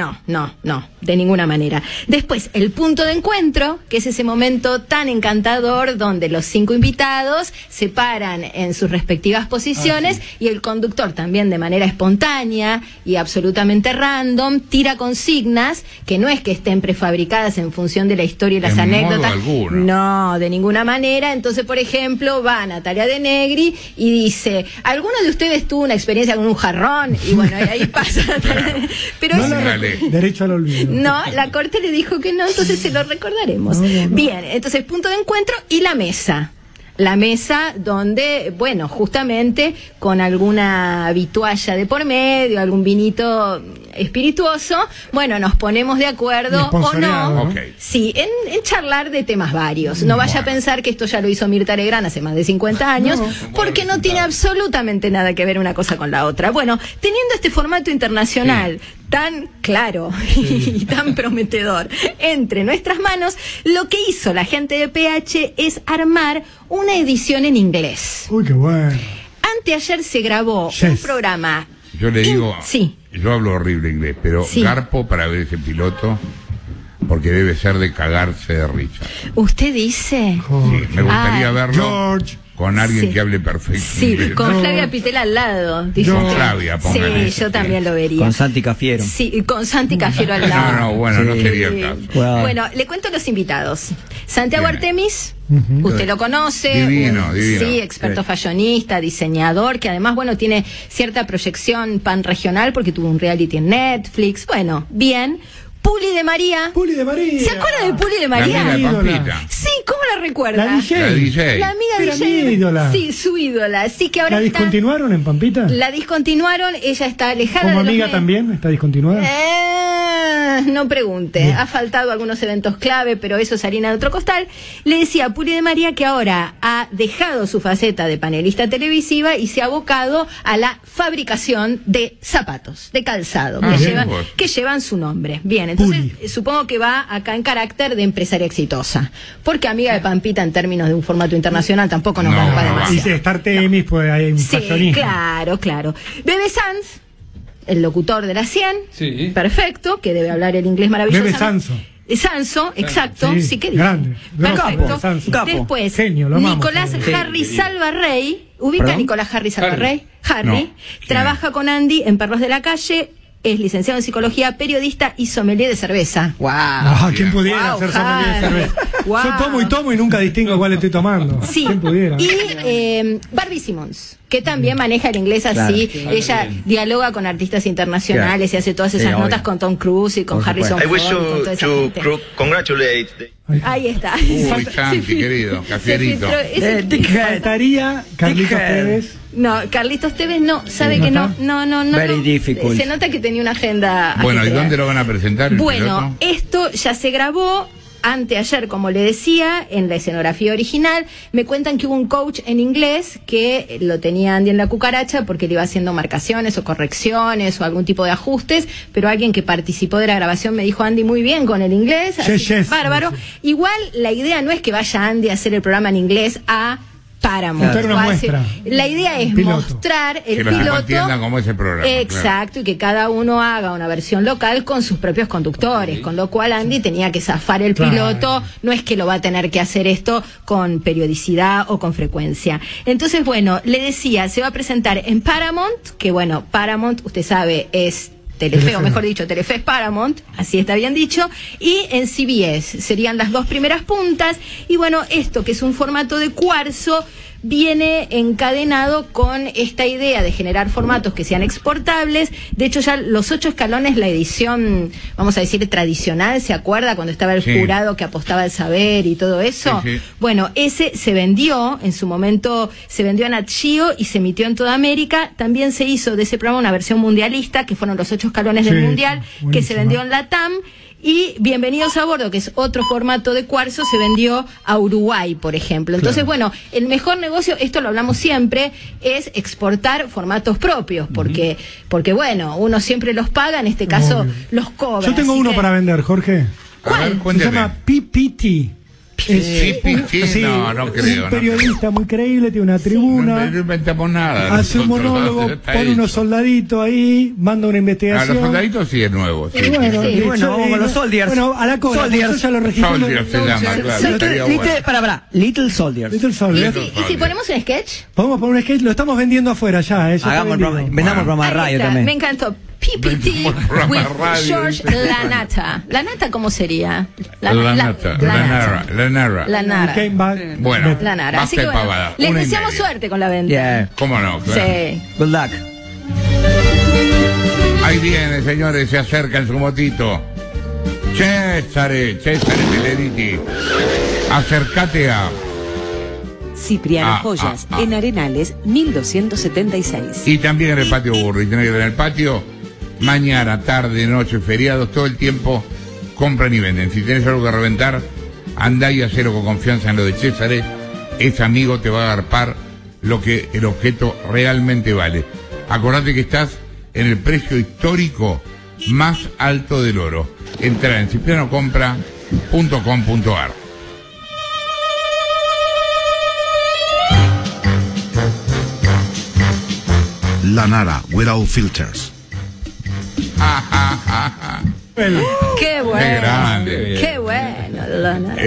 Speaker 3: no, de ninguna manera. Después, el punto de encuentro, que es ese momento tan encantador donde los 5 invitados se paran en sus respectivas posiciones y el conductor también de manera espontánea y absolutamente random tira consignas que no es que estén prefabricadas en función de la historia y las
Speaker 2: En modo
Speaker 3: anécdotas.
Speaker 2: alguno.
Speaker 3: No, de ninguna manera. Entonces, por ejemplo, va Natalia de Negri y dice, ¿alguno de ustedes tuvo una experiencia con un jarrón? Y bueno, ahí pasa. Pero
Speaker 4: No
Speaker 3: es-
Speaker 4: la
Speaker 2: Dale.
Speaker 4: derecho al olvido.
Speaker 3: no, la corte le dijo que no, entonces se lo recordaremos.
Speaker 4: No.
Speaker 3: Bien, entonces punto de encuentro y la mesa. La mesa donde, bueno, justamente con alguna vitualla de por medio, algún vinito espirituoso, bueno, nos ponemos de acuerdo
Speaker 4: Y
Speaker 3: o
Speaker 4: esponsoreado,
Speaker 3: no.
Speaker 2: ¿no? Ok.
Speaker 3: Sí, en charlar de temas varios. No vaya a
Speaker 2: Bueno.
Speaker 3: pensar que esto ya lo hizo Mirta Legrand hace más de 50 años, porque no tiene absolutamente nada que ver una cosa con la otra. Bueno, teniendo este formato internacional tan claro y tan prometedor entre nuestras manos, lo que hizo la gente de PH es armar una edición en inglés.
Speaker 4: Uy, qué bueno.
Speaker 3: Anteayer se grabó un
Speaker 4: Yes.
Speaker 3: programa.
Speaker 2: Yo le digo,
Speaker 3: Sí.
Speaker 2: yo hablo horrible inglés, pero
Speaker 3: Sí.
Speaker 2: garpo para ver ese piloto, porque debe ser de cagarse de risa.
Speaker 3: ¿Usted dice?
Speaker 2: Sí, me gustaría
Speaker 3: Ah,
Speaker 2: verlo
Speaker 4: George.
Speaker 2: con alguien
Speaker 3: Sí.
Speaker 2: que hable perfecto
Speaker 3: Sí,
Speaker 2: inglés.
Speaker 3: con
Speaker 4: No.
Speaker 3: Flavia Pitela al lado. dice
Speaker 4: Con
Speaker 3: usted.
Speaker 2: Flavia, póngale.
Speaker 3: Sí, yo también lo vería.
Speaker 7: Con Santi Cafiero.
Speaker 3: Sí, con Santi Cafiero al lado.
Speaker 2: No, bueno, no
Speaker 7: Sí.
Speaker 2: sería el caso.
Speaker 7: Wow.
Speaker 3: Bueno, le cuento los invitados. Santiago
Speaker 2: Bien.
Speaker 3: Artemis,
Speaker 4: Ujú.
Speaker 3: usted lo conoce.
Speaker 2: Divino, divino.
Speaker 3: Sí, experto
Speaker 7: Sí.
Speaker 3: fashionista, diseñador, que además, bueno, tiene cierta proyección pan-regional porque tuvo un reality en Netflix. Bueno, bien. Puli de María.
Speaker 4: Puli de María.
Speaker 3: ¿Se acuerda de Puli de
Speaker 2: La
Speaker 3: María?
Speaker 2: amiga de
Speaker 4: ídola.
Speaker 2: Pampita.
Speaker 3: Sí, ¿cómo la recuerda?
Speaker 4: La DJ.
Speaker 2: La DJ.
Speaker 3: La amiga
Speaker 4: Era
Speaker 3: DJ.
Speaker 4: mi ídola.
Speaker 3: Sí, su ídola. Sí, que ahora
Speaker 4: ¿La
Speaker 3: está...
Speaker 4: discontinuaron en Pampita?
Speaker 3: La discontinuaron, ella está alejada
Speaker 4: ¿Como
Speaker 3: de los
Speaker 4: amiga
Speaker 3: medios.
Speaker 4: también está discontinuada?
Speaker 3: No pregunte, ha faltado algunos eventos clave, pero eso es harina de otro costal. Le decía a Puli de María que ahora ha dejado su faceta de panelista televisiva y se ha abocado a la fabricación de zapatos, de calzado,
Speaker 2: Ah,
Speaker 3: que,
Speaker 2: bien,
Speaker 3: llevan,
Speaker 2: pues.
Speaker 3: que llevan su nombre. Bien, entonces
Speaker 4: Puli.
Speaker 3: supongo que va acá en carácter de empresaria exitosa, porque amiga de Pampita en términos de un formato internacional tampoco nos
Speaker 2: No,
Speaker 3: vamos
Speaker 2: no,
Speaker 3: demasiado.
Speaker 4: Y si Star Temis, pues hay un
Speaker 3: Sí,
Speaker 4: fashionista.
Speaker 3: claro. Bebe Sanz, el locutor de la 100.
Speaker 5: Sí.
Speaker 3: Perfecto, que debe hablar el inglés maravilloso.
Speaker 4: Bebe Sanso.
Speaker 3: Sanso, exacto,
Speaker 4: Sí,
Speaker 3: sí, que dice.
Speaker 4: grande.
Speaker 3: Perfecto.
Speaker 4: Capo, Sanso.
Speaker 7: Capo.
Speaker 3: Después,
Speaker 4: Genio, lo amamos,
Speaker 3: Nicolás
Speaker 4: genio.
Speaker 3: Harry Salvarrey. ¿Ubica a
Speaker 7: ¿Perdón?
Speaker 3: Nicolás Harry Salvarrey? Harry.
Speaker 2: No. ¿Quién
Speaker 3: Trabaja con Andy en Perros de la Calle. Es licenciado en psicología, periodista y sommelier de cerveza. ¡Wow!
Speaker 4: Ah, ¿quién pudiera
Speaker 3: Wow,
Speaker 4: hacer sommelier de
Speaker 3: Harry.
Speaker 4: cerveza?
Speaker 3: Wow.
Speaker 4: Yo tomo y nunca distingo cuál estoy tomando.
Speaker 3: Sí,
Speaker 4: ¿Quién pudiera?
Speaker 3: y Barbie Simmons, que también maneja el inglés así.
Speaker 7: Claro.
Speaker 3: Ella dialoga con artistas internacionales y hace todas esas
Speaker 7: Sí,
Speaker 3: notas
Speaker 7: obvio.
Speaker 3: con Tom Cruise y con
Speaker 7: Por
Speaker 3: Harrison
Speaker 7: supuesto.
Speaker 3: Ford. y con toda esa gente.
Speaker 8: congratulate.
Speaker 3: Ahí está.
Speaker 2: Uy, Santi,
Speaker 3: Se
Speaker 2: querido,
Speaker 3: se
Speaker 2: Cafierito.
Speaker 3: filtró ese-
Speaker 7: Dickhead.
Speaker 4: Faltaría Carlitos
Speaker 7: Dickhead.
Speaker 4: Pérez.
Speaker 3: No, Carlitos Tevez no, sabe
Speaker 4: ¿No
Speaker 3: que no,
Speaker 4: está?
Speaker 3: no.
Speaker 7: Very
Speaker 3: no.
Speaker 7: difficult.
Speaker 3: Se nota que tenía una agenda.
Speaker 2: Bueno, ¿y
Speaker 3: ajetreada.
Speaker 2: dónde lo van a presentar? el
Speaker 3: Bueno,
Speaker 2: piloto?
Speaker 3: esto ya se grabó anteayer, como le decía, en la escenografía original. Me cuentan que hubo un coach en inglés que lo tenía Andy en la cucaracha porque le iba haciendo marcaciones o correcciones o algún tipo de ajustes, pero alguien que participó de la grabación me dijo, Andy, muy bien con el inglés, así
Speaker 4: Yes,
Speaker 3: que
Speaker 4: yes.
Speaker 3: bárbaro. Igual la idea no es que vaya Andy a hacer el programa en inglés a Paramount.
Speaker 4: Mostrar una
Speaker 3: O a hacer-
Speaker 4: muestra.
Speaker 3: La idea es
Speaker 4: Piloto.
Speaker 3: mostrar el
Speaker 2: Que los tipos
Speaker 3: piloto.
Speaker 2: entiendan cómo es el programa.
Speaker 3: Exacto, y que cada uno haga una versión local con sus propios conductores, con lo cual Andy tenía que zafar el
Speaker 4: Claro.
Speaker 3: piloto, no es que lo va a tener que hacer esto con periodicidad o con frecuencia. Entonces, bueno, le decía, se va a presentar en Paramount, que bueno, Paramount, usted sabe, es Telefe, o mejor dicho, Telefe es Paramount, así está bien dicho, y en CBS serían las dos primeras puntas. Y bueno, esto que es un formato de cuarzo viene encadenado con esta idea de generar formatos que sean exportables. De hecho, ya los 8 escalones, la edición, vamos a decir, tradicional, ¿se acuerda? Cuando estaba el jurado que apostaba al saber y todo eso. Sí, sí. Bueno, ese se vendió, en su momento se vendió a Nat Geo y se emitió en toda América. También se hizo de ese programa una versión mundialista, que fueron los 8 escalones del Mundial, buenísimo, que se vendió en Latam. Y Bienvenidos a Bordo, que es otro formato de cuarzo, se vendió a Uruguay, por ejemplo. Entonces, bueno, el mejor negocio, esto lo hablamos siempre, es exportar formatos propios, porque bueno, uno siempre los paga, en este caso los cobra.
Speaker 4: Yo tengo uno para vender, Jorge.
Speaker 3: ¿Cuál?
Speaker 4: Se llama PPT.
Speaker 2: No creo.
Speaker 4: Un periodista muy creíble, tiene una tribuna.
Speaker 2: No inventamos nada.
Speaker 4: Hace un monólogo, pone unos soldaditos ahí, manda una investigación.
Speaker 2: Los soldaditos sí es nuevo.
Speaker 7: Sí. Bueno, vamos con los Soldiers.
Speaker 4: Bueno, a la cola. Soldiers. Ya lo registré.
Speaker 2: Soldiers se llama, claro.
Speaker 7: Little Soldiers.
Speaker 4: Little Soldiers.
Speaker 3: ¿Y si ponemos un sketch?
Speaker 4: Podemos poner un sketch, lo estamos vendiendo afuera ya.
Speaker 7: Vendamos el programa de radio también.
Speaker 3: Me encantó. PPT with George Lanata. ¿Lanata cómo sería?
Speaker 2: Lanata. Bueno,
Speaker 3: Lanara. Así que bueno, les deseamos suerte con la venta.
Speaker 7: Yeah.
Speaker 2: ¿Cómo no? Claro.
Speaker 3: Sí.
Speaker 7: Good luck.
Speaker 2: Ahí viene, señores, se acerca en su motito. Cesare Peleriti. Acércate a
Speaker 8: Cipriano Joyas, en Arenales, 1276.
Speaker 2: Y también en el patio Burri. Tenés que ir en el patio, mañana, tarde, noche, feriados, todo el tiempo compran y venden. Si tenés algo que reventar, andá y hacelo con confianza en lo de César. Ese amigo te va a agarpar lo que el objeto realmente vale. Acordate que estás en el precio histórico más alto del oro. Entra en ciprianocompra.com.ar.
Speaker 9: Lanara, without filters.
Speaker 3: Qué bueno.
Speaker 2: Qué grande.
Speaker 3: Qué bueno, Lanara.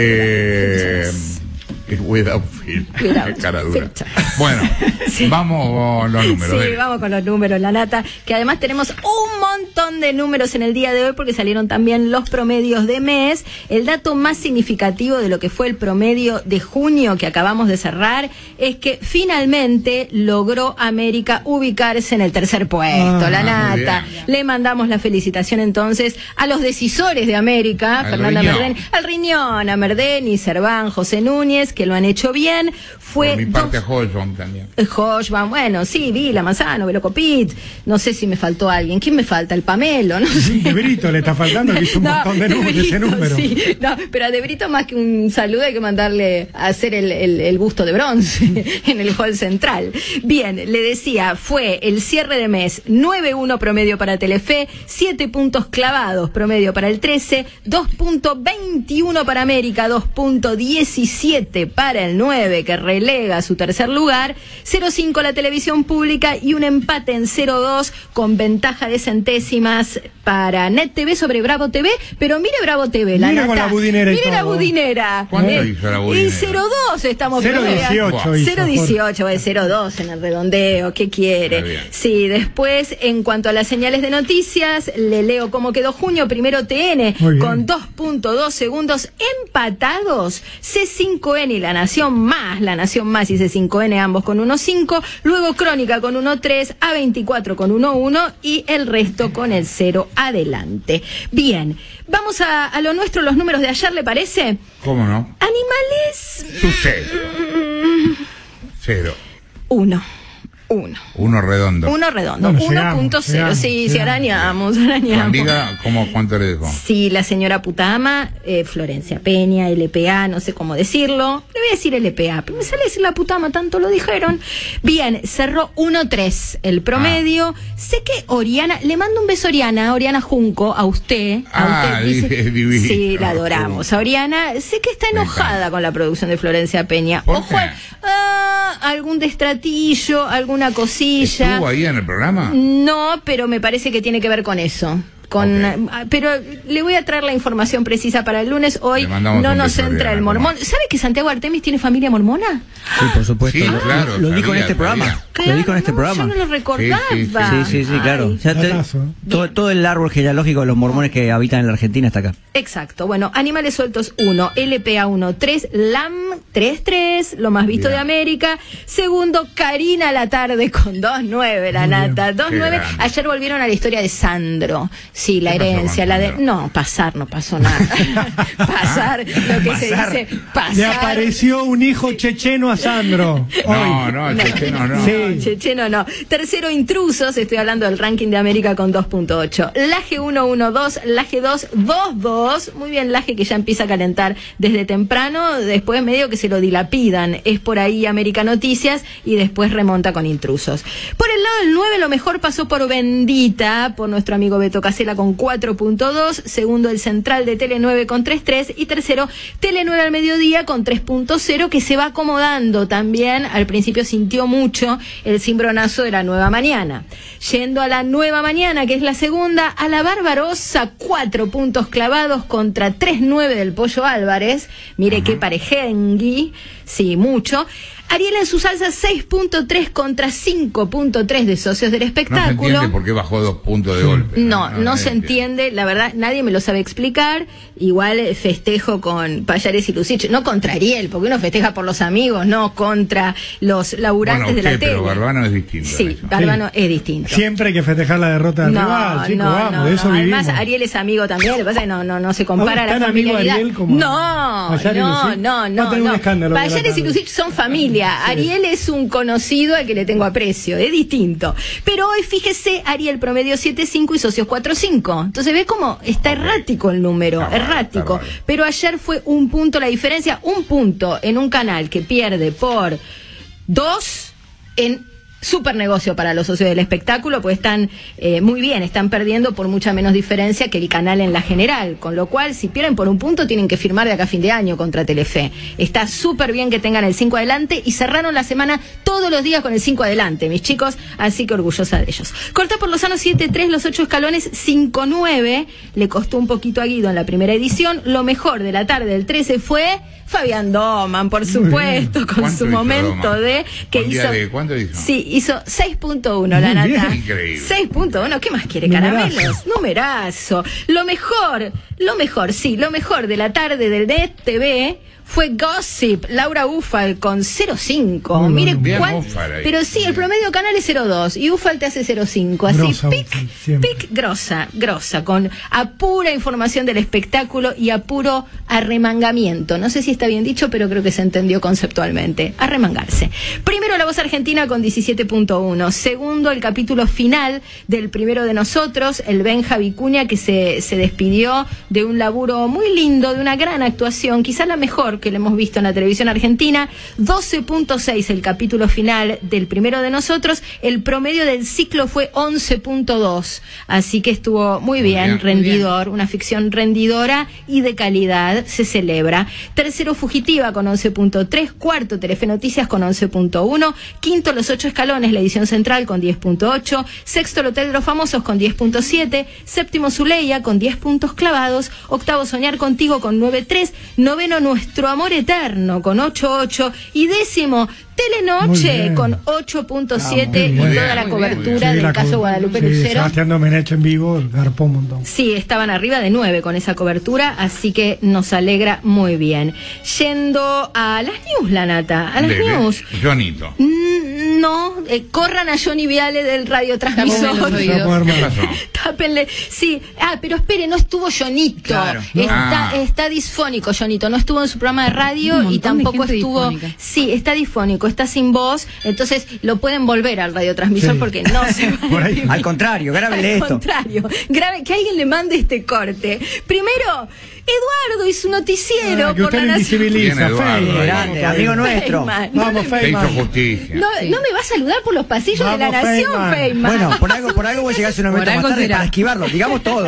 Speaker 2: Without filters. Cara dura. Bueno, vamos con los números.
Speaker 3: Sí, vamos con los números, Lanata, que además tenemos un montón de números en el día de hoy porque salieron también los promedios de mes. El dato más significativo de lo que fue el promedio de junio que acabamos de cerrar es que finalmente logró América ubicarse en el tercer puesto, Lanata. Le mandamos la felicitación entonces a los decisores de América, Fernanda Merdén, al Riñón, a Merdén y Cerván, José Núñez, que lo han hecho bien. Fue
Speaker 2: por mi parte Hoshbaum también.
Speaker 3: Hoshbaum, bueno, sí, Vila, Manzano, Velocopit, no sé si me faltó alguien. ¿Quién me falta? El Pamelo, no sé.
Speaker 4: De Brito le está faltando, que hizo un montón de números, ese número.
Speaker 3: Sí, no, pero a De Brito más que un saludo hay que mandarle a hacer el busto de bronce en el hall central. Bien, le decía, fue el cierre de mes 9.1 promedio para Telefe, 7 puntos clavados promedio para el 13, 2.21 para América, 2.17 para el 9 que relega a su tercer lugar, 0.5 la televisión pública y un empate en 0.2 con ventaja de centésimas para Net TV sobre Bravo TV, pero mire Bravo TV, la
Speaker 4: mira con la budinera.
Speaker 3: Mire la budinera.
Speaker 2: ¿Cuánto hizo la budinera?
Speaker 3: Y 0.2 estamos
Speaker 4: 0.18
Speaker 3: 0.2 en el redondeo, ¿qué quiere? Sí, después en cuanto a las señales de noticias, le leo cómo quedó junio. Primero TN con 2.2 segundos empatados, C5N y La Nación Más y C5N ambos con 1.5, luego Crónica con 1.3, A24 con 1.1 y el resto con el 0 adelante. Bien, vamos a lo nuestro, los números de ayer, ¿le parece?
Speaker 2: ¿Cómo no?
Speaker 3: Animales.
Speaker 2: Cero.
Speaker 3: Uno redondo. 1.0. Sí, arañamos.
Speaker 2: Amiga, ¿cuánto le dejó?
Speaker 3: Sí, la señora Putama, Florencia Peña, LPA, no sé cómo decirlo. Le voy a decir LPA, pero me sale decir la Putama, tanto lo dijeron. Bien, cerró 1.3 el promedio. Sé que Oriana, le mando un beso Oriana Junco, a usted.
Speaker 2: Dice, divino.
Speaker 3: Sí, la adoramos. A Oriana, sé que está enojada con la producción de Florencia Peña. Ojo, algún destratillo, alguna cosilla.
Speaker 2: ¿Estuvo ahí en el programa?
Speaker 3: No, pero me parece que tiene que ver con eso. pero le voy a traer la información precisa para el lunes. Hoy no nos entra el mormón. ¿Sabe que Santiago Artemis tiene familia mormona?
Speaker 7: Sí, por supuesto.
Speaker 2: Sí, claro,
Speaker 7: lo dijo en este programa.
Speaker 3: Claro,
Speaker 7: lo dijo en este programa.
Speaker 3: Yo no lo recordaba.
Speaker 7: Sí, claro. O sea, todo el árbol genealógico de los mormones que habitan en la Argentina está acá.
Speaker 3: Exacto. Bueno, Animales Sueltos 1, LPA 1, 3, LAM 3-3, lo más visto de América. Segundo, Karina a la tarde con 2-9, la nata. 2-9. Ayer volvieron a la historia de Sandro. Sí, la herencia, la de... No pasó nada. Pasar, lo que se dice, pasar.
Speaker 4: Le apareció un hijo checheno a Sandro.
Speaker 3: Checheno no. Sí. Checheno no. Tercero, Intrusos, estoy hablando del ranking de América con 2.8. Laje 1-1-2, Laje 2, 2-2. Muy bien, Laje que ya empieza a calentar desde temprano, después medio que se lo dilapidan. Es por ahí América Noticias y después remonta con Intrusos. Por el lado del 9, lo mejor pasó por Bendita, por nuestro amigo Beto Casella con 4.2. Segundo, el Central de Tele 9 con 3.3. Y tercero, Tele 9 al mediodía con 3.0, que se va acomodando también. Al principio sintió mucho el cimbronazo de la Nueva Mañana. Yendo a la Nueva Mañana, que es la segunda, a la Barbarosa, 4 puntos clavados contra 3.9 del Pollo Álvarez. Mire qué parejengui. Sí, mucho. Ariel en su salsa 6.3 contra 5.3 de Socios del Espectáculo.
Speaker 2: No se entiende por qué bajó 2 puntos de golpe.
Speaker 3: No se entiende, la verdad, nadie me lo sabe explicar. Igual festejo con Payares y Lucich, no contra Ariel, porque uno festeja por los amigos, no contra los laburantes de la tele.
Speaker 2: Pero Barbano es distinto.
Speaker 3: Sí, Barbano es distinto.
Speaker 4: Siempre hay que festejar la derrota del rival, chicos, vamos, de eso vivimos.
Speaker 3: Además, Ariel es amigo también, lo que pasa es que no se compara la familiaridad.
Speaker 4: Ariel como
Speaker 3: no. Payares y Lucich son familia. Ariel es un conocido al que le tengo aprecio, es distinto. Pero hoy, fíjese, Ariel promedio 7.5 y Socios 4.5. Entonces ve cómo está errático el número, errático. Pero ayer fue un punto la diferencia, un punto en un canal que pierde por 2 en super negocio para los socios del espectáculo, pues están muy bien, están perdiendo por mucha menos diferencia que el canal en la general, con lo cual si pierden por un punto tienen que firmar de acá a fin de año contra Telefe. Está súper bien que tengan el 5 adelante y cerraron la semana todos los días con el 5 adelante, mis chicos, así que orgullosa de ellos. Corta por Lozano 7-3, los 8 escalones 5-9, le costó un poquito a Guido en la primera edición. Lo mejor de la tarde del 13 fue Fabián Doman, por supuesto, con su momento de que hizo... ¿Cuánto hizo? Sí, hizo 6.1 la nata.
Speaker 2: Increíble.
Speaker 3: 6.1, ¿qué más quiere? Caramelos, numerazo. Lo mejor de la tarde del NET TV fue Gossip, Laura Ufal con 0.5. Mire cuánto. Pero sí, el promedio canal es 0.2 y Ufal te hace 0.5. Así, pic grosa, con apura información del espectáculo y apuro arremangamiento. No sé si está bien dicho, pero creo que se entendió conceptualmente. Arremangarse. Primero, La Voz Argentina con 17.1. Segundo, el capítulo final del Primero de Nosotros, el Benja Vicuña, que se despidió de un laburo muy lindo, de una gran actuación, quizá la mejor que le hemos visto en la televisión argentina. 12.6 el capítulo final del Primero de Nosotros. El promedio del ciclo fue 11.2, así que estuvo muy bien, rendidor, una ficción rendidora y de calidad, se celebra. Tercero, Fugitiva con 11.3. Cuarto, Telefe Noticias con 11.1. Quinto, Los 8 escalones, la edición central con 10.8. Sexto, El Hotel de los Famosos con 10.7. Séptimo, Zuleia con 10 puntos clavados. Octavo, Soñar Contigo con 9.3. Noveno, Nuestro Amor Eterno con 8.8. Y décimo, Telenoche con 8.7 y toda la cobertura del caso Guadalupe Lucero.
Speaker 4: Sebastián Domenech en vivo, garpó un montón.
Speaker 3: Sí, estaban arriba de 9 con esa cobertura, así que nos alegra muy bien. Yendo a las news, la nata, a las news.
Speaker 2: Jonito.
Speaker 3: No, corran a Johnny Viale del radiotransmisor. Tápenle. Sí, pero espere, no estuvo Jonito. Claro. Está disfónico Jonito, no estuvo en su programa de radio y tampoco estuvo. Sí, está disfónico, está sin voz, entonces lo pueden volver al radiotransmisor porque no se va.
Speaker 7: Al contrario, grábele esto.
Speaker 3: Al contrario, que alguien le mande este corte. Primero, Eduardo y su noticiero
Speaker 4: por la Nación.
Speaker 7: Grande, amigo nuestro.
Speaker 4: Vamos, Feynman.
Speaker 2: Hizo justicia.
Speaker 3: No me va a saludar por los pasillos de la Nación, Feynman.
Speaker 7: Bueno, por algo voy a llegar a un momento más tarde para esquivarlo. Digamos todo.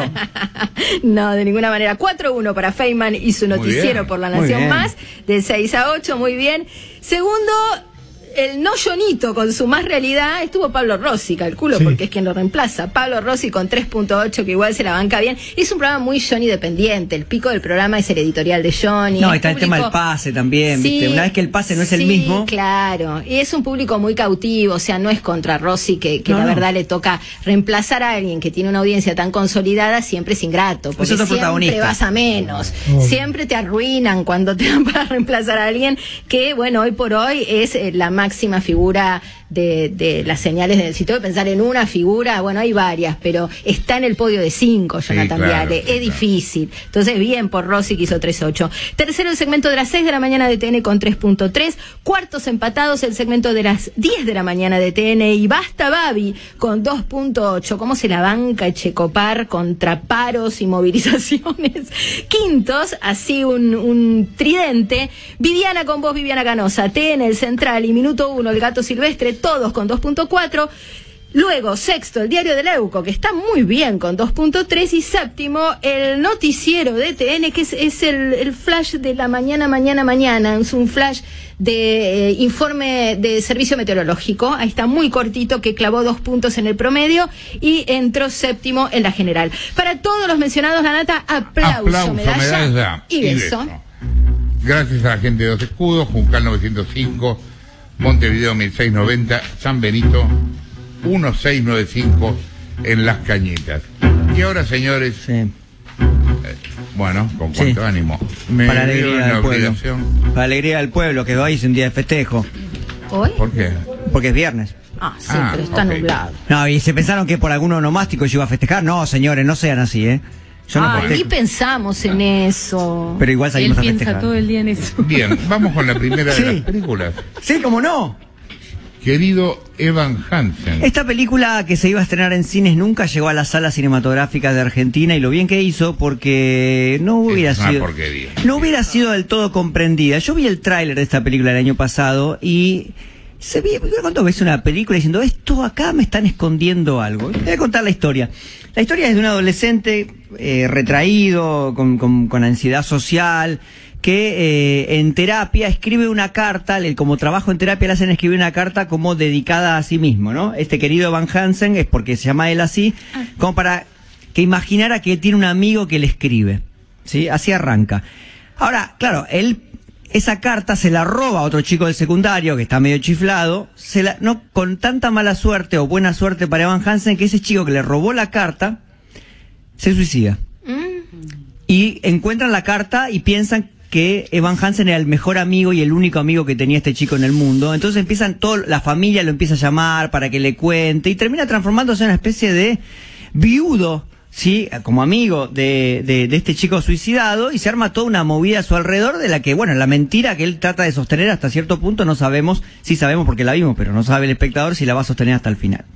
Speaker 3: No, de ninguna manera. 4-1 para Feynman y su noticiero por la Nación más, de 6 a 8, muy bien. Segundo, el no Jonito con su más realidad estuvo Pablo Rossi, calculo, porque es quien lo reemplaza. Pablo Rossi con 3.8, que igual se la banca bien. Es un programa muy Johnny dependiente. El pico del programa es el editorial de Johnny.
Speaker 7: No, está el tema del pase también,
Speaker 3: sí,
Speaker 7: ¿viste? Una vez que el pase no es el mismo.
Speaker 3: Claro. Y es un público muy cautivo, o sea, no es contra Rossi, que la verdad le toca reemplazar a alguien que tiene una audiencia tan consolidada, siempre es ingrato. Porque siempre vas a menos. Siempre te arruinan cuando te dan para reemplazar a alguien que, bueno, hoy por hoy es la máxima figura de las señales. Si tengo que pensar en una figura, bueno, hay varias, pero está en el podio de 5, Jonathan Viale. Es difícil. Entonces, bien por Rossi, que hizo 3.8. Tercero, el segmento de las 6 de la mañana de TN con 3.3. Cuartos empatados, el segmento de las 10 de la mañana de TN y Basta Babi con 2.8. ¿Cómo se la banca Echecopar contra paros y movilizaciones? Quintos, así un tridente. Viviana con vos, Viviana Canosa. TN, el Central y Minuto 1, el Gato Silvestre, todos con 2.4. Luego, sexto, el Diario del Euco, que está muy bien con 2.3. Y séptimo, el noticiero de TN, que es el flash de la mañana. Es un flash de informe de servicio meteorológico. Ahí está muy cortito, que clavó 2 puntos en el promedio y entró séptimo en la general. Para todos los mencionados, la nata, aplauso, medalla y beso.
Speaker 2: Gracias a la gente de Dos Escudos, Juncal 905, Montevideo 1690, San Benito 1695 en Las Cañitas. Y ahora, señores, bueno, con cuánto ánimo.
Speaker 7: Para alegría del pueblo. Para alegría del pueblo, que hoy es un día de festejo.
Speaker 3: ¿Hoy?
Speaker 2: ¿Por qué?
Speaker 7: Porque es viernes.
Speaker 3: Pero está nublado.
Speaker 7: No, y se pensaron que por alguno onomástico yo iba a festejar. No, señores, no sean así, Yo no
Speaker 3: ni pensamos en eso.
Speaker 7: Pero igual salimos a festejar.
Speaker 3: Él piensa todo el día en eso.
Speaker 2: Bien, vamos con la primera de las películas.
Speaker 7: Sí, cómo no.
Speaker 2: Querido Evan Hansen.
Speaker 7: Esta película, que se iba a estrenar en cines, nunca llegó a las salas cinematográficas de Argentina, y lo bien que hizo, porque no hubiera sido del todo comprendida. Yo vi el tráiler de esta película el año pasado y cuando ves una película diciendo, esto acá me están escondiendo algo. Voy a contar la historia. La historia es de un adolescente retraído, con ansiedad social, que en terapia escribe una carta. Como trabajo en terapia le hacen escribir una carta como dedicada a sí mismo, ¿no? Este querido Van Hansen, es porque se llama él así, como para que imaginara que tiene un amigo que le escribe, ¿sí? Así arranca. Ahora, claro, él esa carta se la roba a otro chico del secundario que está medio chiflado, no con tanta mala suerte o buena suerte para Van Hansen, que ese chico que le robó la carta se suicida. Y encuentran la carta y piensan que Evan Hansen era el mejor amigo y el único amigo que tenía este chico en el mundo. Entonces la familia lo empieza a llamar para que le cuente, y termina transformándose en una especie de viudo, ¿sí? Como amigo de este chico suicidado, y se arma toda una movida a su alrededor, de la que, bueno, la mentira que él trata de sostener hasta cierto punto no sabemos, sí sabemos porque la vimos, pero no sabe el espectador si la va a sostener hasta el final.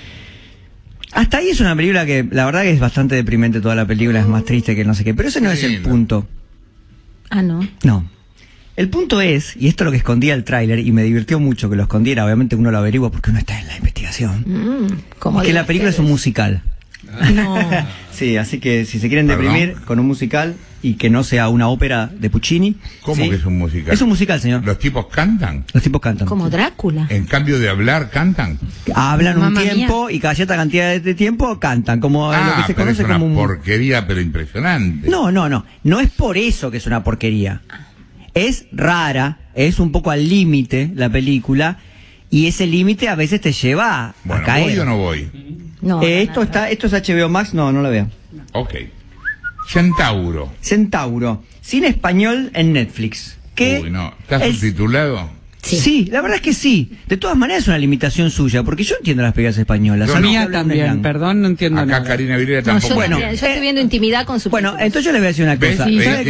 Speaker 7: Hasta ahí es una película que la verdad que es bastante deprimente. Toda la película es más triste que no sé qué, pero ese no es el punto.
Speaker 3: ¿No?
Speaker 7: No. El punto es, y esto es lo que escondía el tráiler, y me divirtió mucho que lo escondiera, obviamente uno lo averigua porque uno está en la investigación, que la película es un musical.
Speaker 3: No.
Speaker 7: Sí, así que si se quieren deprimir con un musical, y que no sea una ópera de Puccini.
Speaker 2: ¿Cómo que es un musical?
Speaker 7: Es un musical, señor.
Speaker 2: ¿Los tipos cantan?
Speaker 7: Los tipos cantan.
Speaker 3: Como Drácula.
Speaker 2: En cambio de hablar, cantan.
Speaker 7: Hablan un tiempo y cada cierta cantidad de tiempo cantan, como lo que se conoce como
Speaker 2: una porquería, pero impresionante.
Speaker 7: No. No es por eso que es una porquería. Es rara, es un poco al límite la película, y ese límite a veces te lleva a caer.
Speaker 2: ¿Voy o no voy?
Speaker 3: No,
Speaker 7: esto es HBO Max, no la veo.
Speaker 2: Ok. Centauro. Cine español en Netflix. ¿Está subtitulado?
Speaker 7: Sí, la verdad es que sí. De todas maneras es una limitación suya, porque yo entiendo las películas españolas.
Speaker 5: Mía también, perdón, no entiendo nada.
Speaker 2: Acá Karina Virera tampoco.
Speaker 3: Yo estoy viendo Intimidad con su...
Speaker 7: Bueno, entonces yo les voy a decir una cosa.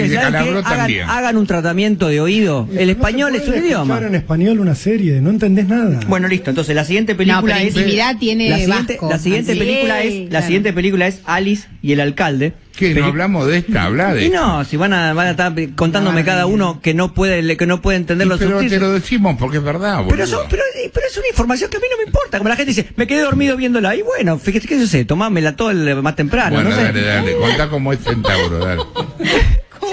Speaker 7: Hagan un tratamiento de oído. El español es un idioma.
Speaker 4: En español una serie, no entendés nada.
Speaker 7: Bueno, listo. Entonces la siguiente película es...
Speaker 3: Intimidad tiene vasco.
Speaker 7: La siguiente película es Alice y el alcalde.
Speaker 2: ¿Qué? ¿No hablamos de esta? Habla de esta.
Speaker 7: No, si van a estar contándome cada uno que no puede entender los subtítulos.
Speaker 2: Pero te lo decimos porque es verdad,
Speaker 7: pero es una información que a mí no me importa. Como la gente dice, me quedé dormido viéndola. Y bueno, fíjate que yo sé, tomámela todo más temprano.
Speaker 2: Bueno,
Speaker 7: no sé.
Speaker 2: dale. Contá cómo es Centauro, dale.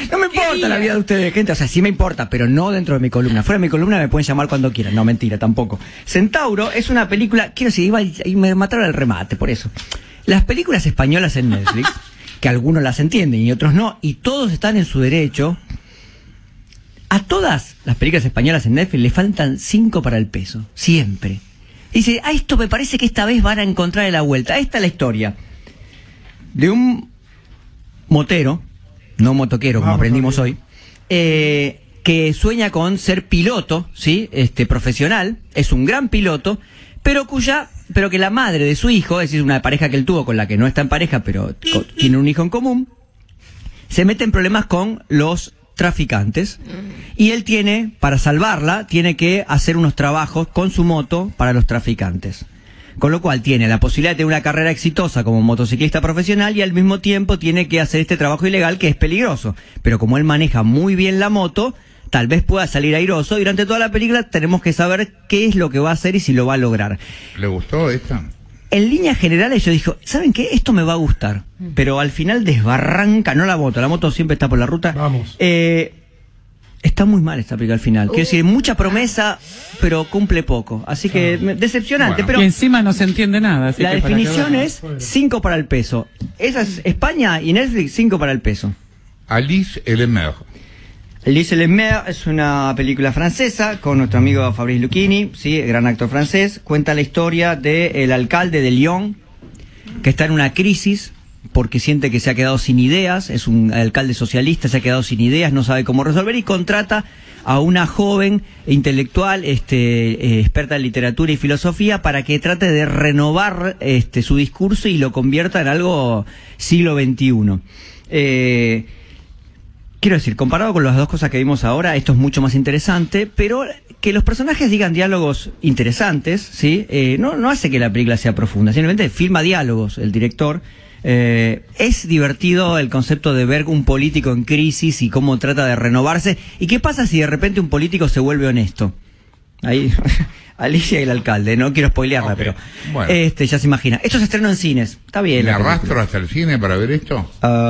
Speaker 7: No me importa la vida de ustedes, gente. O sea, sí me importa, pero no dentro de mi columna. Fuera de mi columna me pueden llamar cuando quieran. No, mentira, tampoco. Centauro es una película... Quiero decir, y me mataron el remate, por eso. Las películas españolas en Netflix, que algunos las entienden y otros no, y todos están en su derecho... A todas las películas españolas en Netflix le faltan 5 para el peso. Siempre. Dice, esto me parece que esta vez van a encontrar la vuelta. Esta es la historia de un motero, no motoquero como aprendimos hoy, que sueña con ser piloto, ¿sí? Profesional, es un gran piloto, pero que la madre de su hijo, es decir, una pareja que él tuvo con la que no está en pareja, pero tiene un hijo en común, se mete en problemas con los traficantes y él para salvarla, tiene que hacer unos trabajos con su moto para los traficantes. Con lo cual tiene la posibilidad de tener una carrera exitosa como motociclista profesional y al mismo tiempo tiene que hacer este trabajo ilegal que es peligroso. Pero como él maneja muy bien la moto, tal vez pueda salir airoso. Durante toda la película tenemos que saber qué es lo que va a hacer y si lo va a lograr.
Speaker 2: ¿Le gustó esta?
Speaker 7: En líneas generales yo dije, ¿saben qué? Esto me va a gustar. Pero al final desbarranca, no la moto siempre está por la ruta.
Speaker 4: Vamos.
Speaker 7: Está muy mal esta película al final. Quiero decir, mucha promesa, pero cumple poco. Así que decepcionante.
Speaker 5: Bueno.
Speaker 7: Pero
Speaker 5: y encima no se entiende nada. Así
Speaker 7: la definición es 5 para el peso. Esa es España y Netflix, 5 para el peso.
Speaker 2: Alice et les Mers.
Speaker 7: Alice et les Mers es una película francesa con nuestro amigo Fabrice Lucchini, ¿sí? Gran actor francés. Cuenta la historia del alcalde de Lyon, que está en una crisis porque siente que se ha quedado sin ideas, es un alcalde socialista, se ha quedado sin ideas, no sabe cómo resolver y contrata a una joven intelectual, experta en literatura y filosofía, para que trate de renovar su discurso y lo convierta en algo siglo XXI. Quiero decir, comparado con las dos cosas que vimos ahora, esto es mucho más interesante, pero que los personajes digan diálogos interesantes, ¿sí? No hace que la película sea profunda, simplemente filma diálogos el director. Es divertido el concepto de ver un político en crisis y cómo trata de renovarse. ¿Y qué pasa si de repente un político se vuelve honesto? Ahí, Alicia y el alcalde, no quiero spoilearla, okay. Pero bueno. Ya se imagina. Esto se estrenó en cines, está bien.
Speaker 2: ¿Me arrastro hasta el cine para ver esto?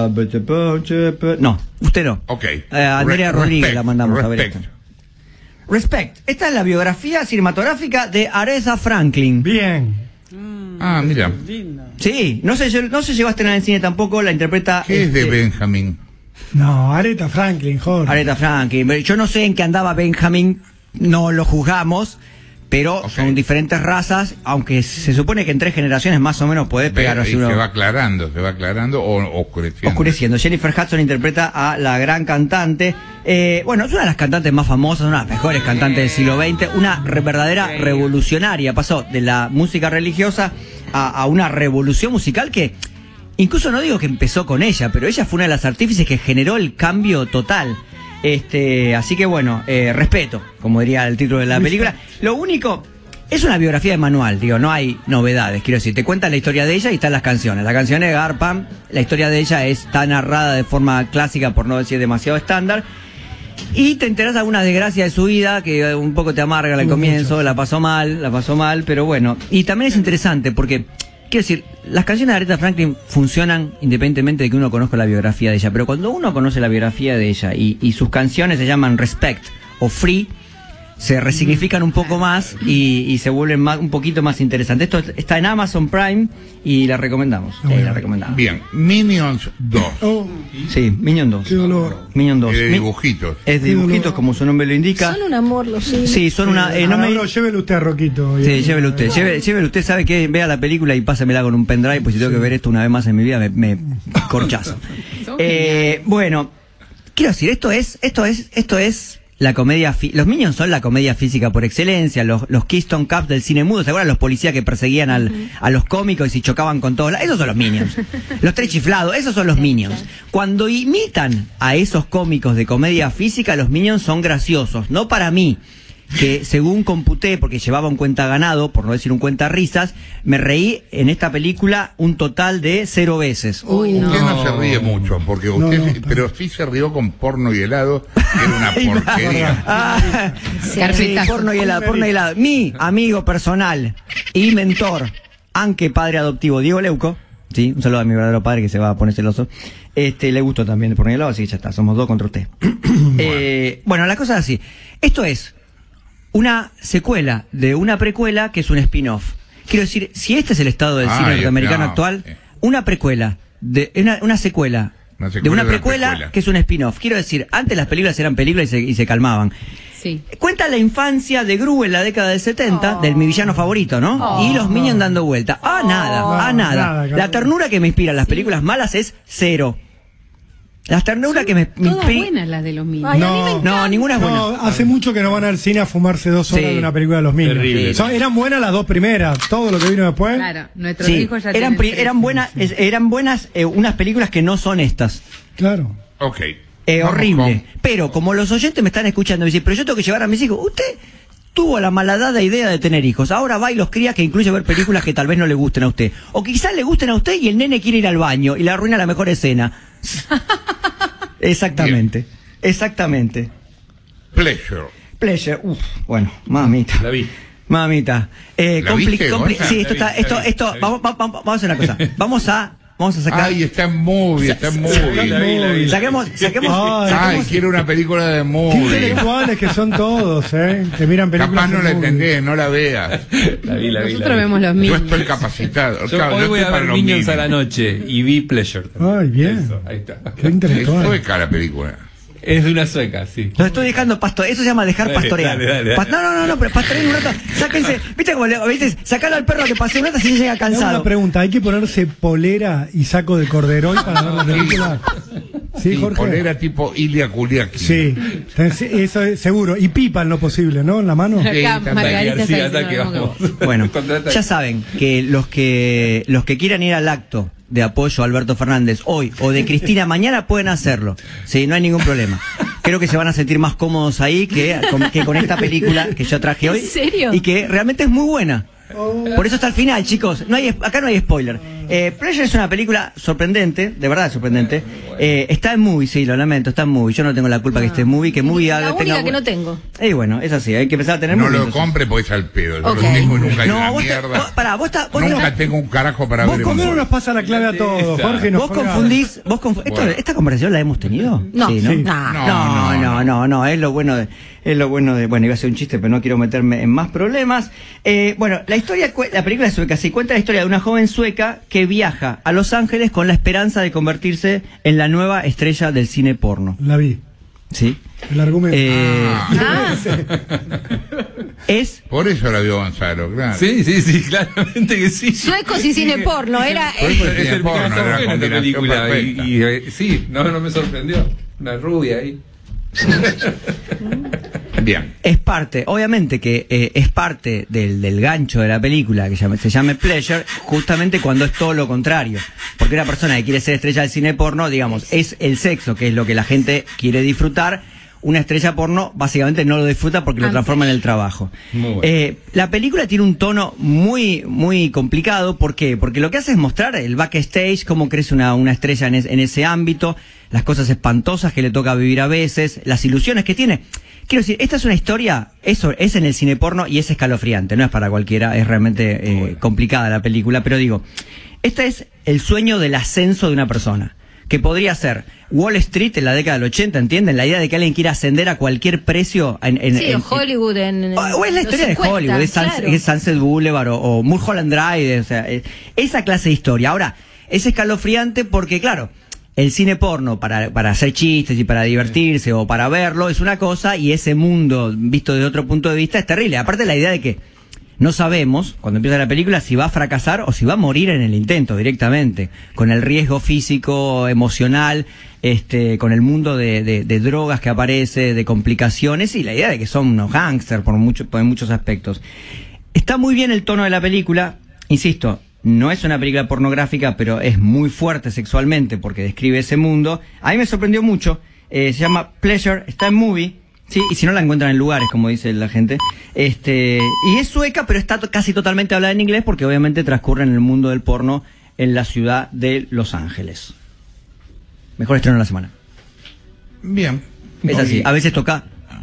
Speaker 7: No, usted no.
Speaker 2: Ok.
Speaker 7: Andrea Rodríguez la mandamos a ver esto. Respect. Esta es la biografía cinematográfica de Aretha Franklin.
Speaker 4: Bien.
Speaker 2: Ah, mira.
Speaker 7: Sí, no se llegó a estrenar en cine tampoco, la interpreta...
Speaker 2: ¿Qué es de Benjamin?
Speaker 4: No, Aretha Franklin, Jorge.
Speaker 7: Aretha Franklin. Yo no sé en qué andaba Benjamin, no lo juzgamos, pero okay. Son diferentes razas, aunque se supone que en 3 generaciones más o menos puede pegar así uno.
Speaker 2: Se va aclarando o oscureciendo.
Speaker 7: Oscureciendo. Jennifer Hudson interpreta a la gran cantante. Bueno, es una de las cantantes más famosas, una de las mejores cantantes del siglo XX, una verdadera revolucionaria. Pasó de la música religiosa a una revolución musical que, incluso no digo que empezó con ella, pero ella fue una de las artífices que generó el cambio total. Así que bueno, respeto, como diría el título de la película. Lo único, es una biografía de manual, digo, no hay novedades, quiero decir, te cuentan la historia de ella y están las canciones. La canción de Garpam, la historia de ella está narrada de forma clásica, por no decir demasiado estándar. Y te enterás de alguna desgracia de su vida, que un poco te amarga al comienzo, la pasó mal, pero bueno. Y también es interesante porque, quiero decir, las canciones de Aretha Franklin funcionan independientemente de que uno conozca la biografía de ella, pero cuando uno conoce la biografía de ella y sus canciones se llaman Respect o Free, se resignifican un poco más y se vuelven un poquito más interesantes. Esto está en Amazon Prime y la recomendamos.
Speaker 2: Bien, Minions 2.
Speaker 7: Sí, Minions 2.
Speaker 4: Qué dolor.
Speaker 7: Minions 2.
Speaker 2: Es de dibujitos.
Speaker 7: Es de dibujitos, como su nombre lo indica.
Speaker 3: Son un amor los cines.
Speaker 7: Sí, son una...
Speaker 4: llévelo usted, Roquito.
Speaker 7: Sí, llévelo usted. Llévelo usted, sabe que vea la película y pásamela con un pendrive, pues si tengo que ver esto una vez más en mi vida, me corchazo. Bueno, quiero decir, esto es la comedia, los Minions son la comedia física por excelencia, los Keystone Cops del cine mudo. ¿Se acuerdan los policías que perseguían a los cómicos y chocaban con todos? Esos son los Minions. Los 3 chiflados, esos son los Minions. Cuando imitan a esos cómicos de comedia física, los Minions son graciosos. No para mí, que según computé, porque llevaba un cuenta ganado, por no decir un cuenta risas, me reí en esta película un total de 0 veces.
Speaker 2: Uy, no. Usted no se ríe mucho, porque usted, pero sí se rió con Porno y helado, que era una porquería.
Speaker 7: Sí, porno y helado. Mi amigo personal y mentor, aunque padre adoptivo, Diego Leuco, ¿sí? Un saludo a mi verdadero padre que se va a poner celoso. Le gustó también el porno y helado, así que ya está, somos 2 contra usted. Bueno, la cosa es así. Esto es una secuela de una precuela que es un spin-off. Quiero decir, si este es el estado del cine norteamericano actual, una precuela, una secuela de una precuela que es un spin-off. Quiero decir, antes las películas eran películas y se calmaban. Sí. Cuenta la infancia de Gru en la década del 70, del mi villano favorito, ¿no? Y los Minions dando vuelta. Nada. La ternura que me inspira en las películas malas es cero. Las ternuras que me
Speaker 5: todas buenas las de los Minions.
Speaker 7: No, ninguna es buena.
Speaker 4: No, hace mucho que no van al cine a fumarse 2 horas de una película de los Minions. Eran buenas las 2 primeras, todo lo que vino después.
Speaker 5: Claro, nuestros hijos ya
Speaker 7: eran buenas unas películas que no son estas.
Speaker 4: Claro.
Speaker 2: Ok.
Speaker 7: Horrible. Pero como los oyentes me están escuchando y dicen, pero yo tengo que llevar a mis hijos. Usted tuvo la malhadada idea de tener hijos. Ahora va y los cría, que incluye ver películas que tal vez no le gusten a usted. O quizás le gusten a usted y el nene quiere ir al baño y le arruina la mejor escena. Exactamente. Bien. Exactamente.
Speaker 2: Pleasure.
Speaker 7: Bueno, mamita.
Speaker 2: La vi.
Speaker 7: Mamita. Sí, esto. Vamos a hacer una cosa. Vamos a sacar.
Speaker 2: Ay, está en movie.
Speaker 7: Saquemos.
Speaker 2: Ay, quiero una película de movie.
Speaker 4: Qué intelectuales que son todos, que miran películas.
Speaker 2: Capaz no la entendés, no la veas.
Speaker 5: La vi. Nosotros vemos los Minions.
Speaker 2: Yo estoy capacitado.
Speaker 10: Yo hoy voy a ver Minions a la noche y vi Pleasure.
Speaker 4: Ay, bien.
Speaker 10: Eso, ahí está.
Speaker 4: Qué intelectual.
Speaker 2: Es sueca la película.
Speaker 10: Es de una sueca, sí.
Speaker 7: Los estoy dejando pastorear. Eso se llama dejar pastorear.
Speaker 10: Dale.
Speaker 7: No, pero pastoreen un rato. Sáquense. ¿Viste cómo le dices? Sacalo al perro que pasee un rato si llega cansado.
Speaker 4: Una pregunta: ¿hay que ponerse polera y saco de corderoy para ver la película? Sí, Jorge.
Speaker 2: Polera tipo Ilia Kuliaki.
Speaker 4: Sí, eso es seguro. Y pipa en lo posible, ¿no? En la mano.
Speaker 7: Bueno, ya saben que los que quieran ir al acto de apoyo a Alberto Fernández hoy o de Cristina mañana pueden hacerlo. Sí, no hay ningún problema. Creo que se van a sentir más cómodos ahí que con esta película que yo traje hoy.
Speaker 3: ¿En serio?
Speaker 7: Y que realmente es muy buena. Por eso hasta el final, chicos. Acá no hay spoiler. Pleasure es una película sorprendente, de verdad sorprendente. Está en movie, sí, lo lamento, está en movie. Yo no tengo la culpa que esté en movie, que movie
Speaker 3: la única que no tengo.
Speaker 7: Y bueno, es así, hay que empezar a tener
Speaker 2: no
Speaker 7: movie.
Speaker 2: No lo compre porque es al pedo. Yo lo tengo nunca
Speaker 7: mierda. Vos
Speaker 2: nunca tengo un carajo para ver.
Speaker 4: Vos con nos pasa la clave a todos, Jorge.
Speaker 7: Vos confundís. ¿Esta conversación la hemos tenido?
Speaker 3: No.
Speaker 7: Sí, no, es lo bueno de. Bueno, iba a ser un chiste, pero no quiero meterme en más problemas. Bueno, la película es sueca, sí, cuenta la historia de una joven sueca que viaja a Los Ángeles con la esperanza de convertirse en la nueva estrella del cine porno.
Speaker 4: La vi.
Speaker 7: Sí.
Speaker 4: El argumento.
Speaker 7: Es.
Speaker 2: Por eso la vio Gonzalo, claro.
Speaker 10: Sí, claramente que sí.
Speaker 3: Suecos y cine porno, era.
Speaker 10: Es el porno, era la película. Y sí, no me sorprendió. Una rubia ahí.
Speaker 2: Bien.
Speaker 7: Es parte, obviamente que es parte del gancho de la película que se llame Pleasure, justamente cuando es todo lo contrario. Porque una persona que quiere ser estrella del cine porno, digamos, es el sexo, que es lo que la gente quiere disfrutar. Una estrella porno básicamente no lo disfruta porque lo transforma en el trabajo. Muy bueno. La película tiene un tono muy complicado. ¿Por qué? Porque lo que hace es mostrar el backstage, cómo crece una estrella en ese ámbito, las cosas espantosas que le toca vivir a veces, las ilusiones que tiene. Quiero decir, esta es una historia, eso es en el cine porno y es escalofriante, no es para cualquiera, es realmente complicada la película, pero digo, este es el sueño del ascenso de una persona, que podría ser Wall Street en la década del 80, ¿entienden? La idea de que alguien quiera ascender a cualquier precio en
Speaker 3: Hollywood.
Speaker 7: O es la historia 50, de Hollywood, es Sunset Boulevard o Mulholland Drive, o sea, esa clase de historia. Ahora, es escalofriante porque, claro, el cine porno para hacer chistes y para divertirse o para verlo es una cosa, y ese mundo visto desde otro punto de vista es terrible. Aparte, la idea de que no sabemos, cuando empieza la película, si va a fracasar o si va a morir en el intento directamente, con el riesgo físico, emocional, con el mundo de drogas que aparece, de complicaciones, y la idea de que son unos gángsters por muchos aspectos. Está muy bien el tono de la película, insisto. No es una película pornográfica, pero es muy fuerte sexualmente porque describe ese mundo. A mí me sorprendió mucho. Se llama Pleasure, está en movie. Sí, y si no la encuentran en lugares, como dice la gente. Y es sueca, pero está casi totalmente hablada en inglés porque obviamente transcurre en el mundo del porno en la ciudad de Los Ángeles. Mejor estreno de la semana.
Speaker 2: Bien.
Speaker 7: Es así. A veces toca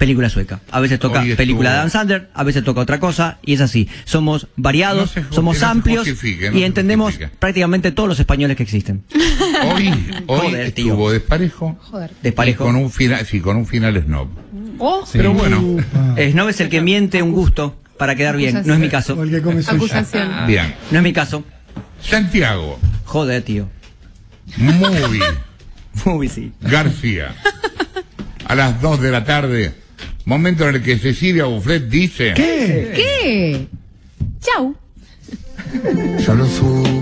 Speaker 7: película sueca. A veces toca película de Adam Sandler, a veces toca otra cosa, y es así. Somos variados, somos amplios y entendemos prácticamente todos los españoles que existen.
Speaker 2: Hoy estuvo desparejo.
Speaker 7: Desparejo.
Speaker 2: Con un final snob. Pero bueno.
Speaker 7: Snob es el que miente un gusto para quedar bien. No es mi caso.
Speaker 5: Acusación.
Speaker 2: Bien.
Speaker 7: No es mi caso.
Speaker 2: Santiago.
Speaker 7: Joder, tío.
Speaker 2: Muy
Speaker 7: sí.
Speaker 2: García. A las 2 de la tarde, momento en el que Cecilia Bufflet dice...
Speaker 3: ¿Qué? Chau.
Speaker 9: Solo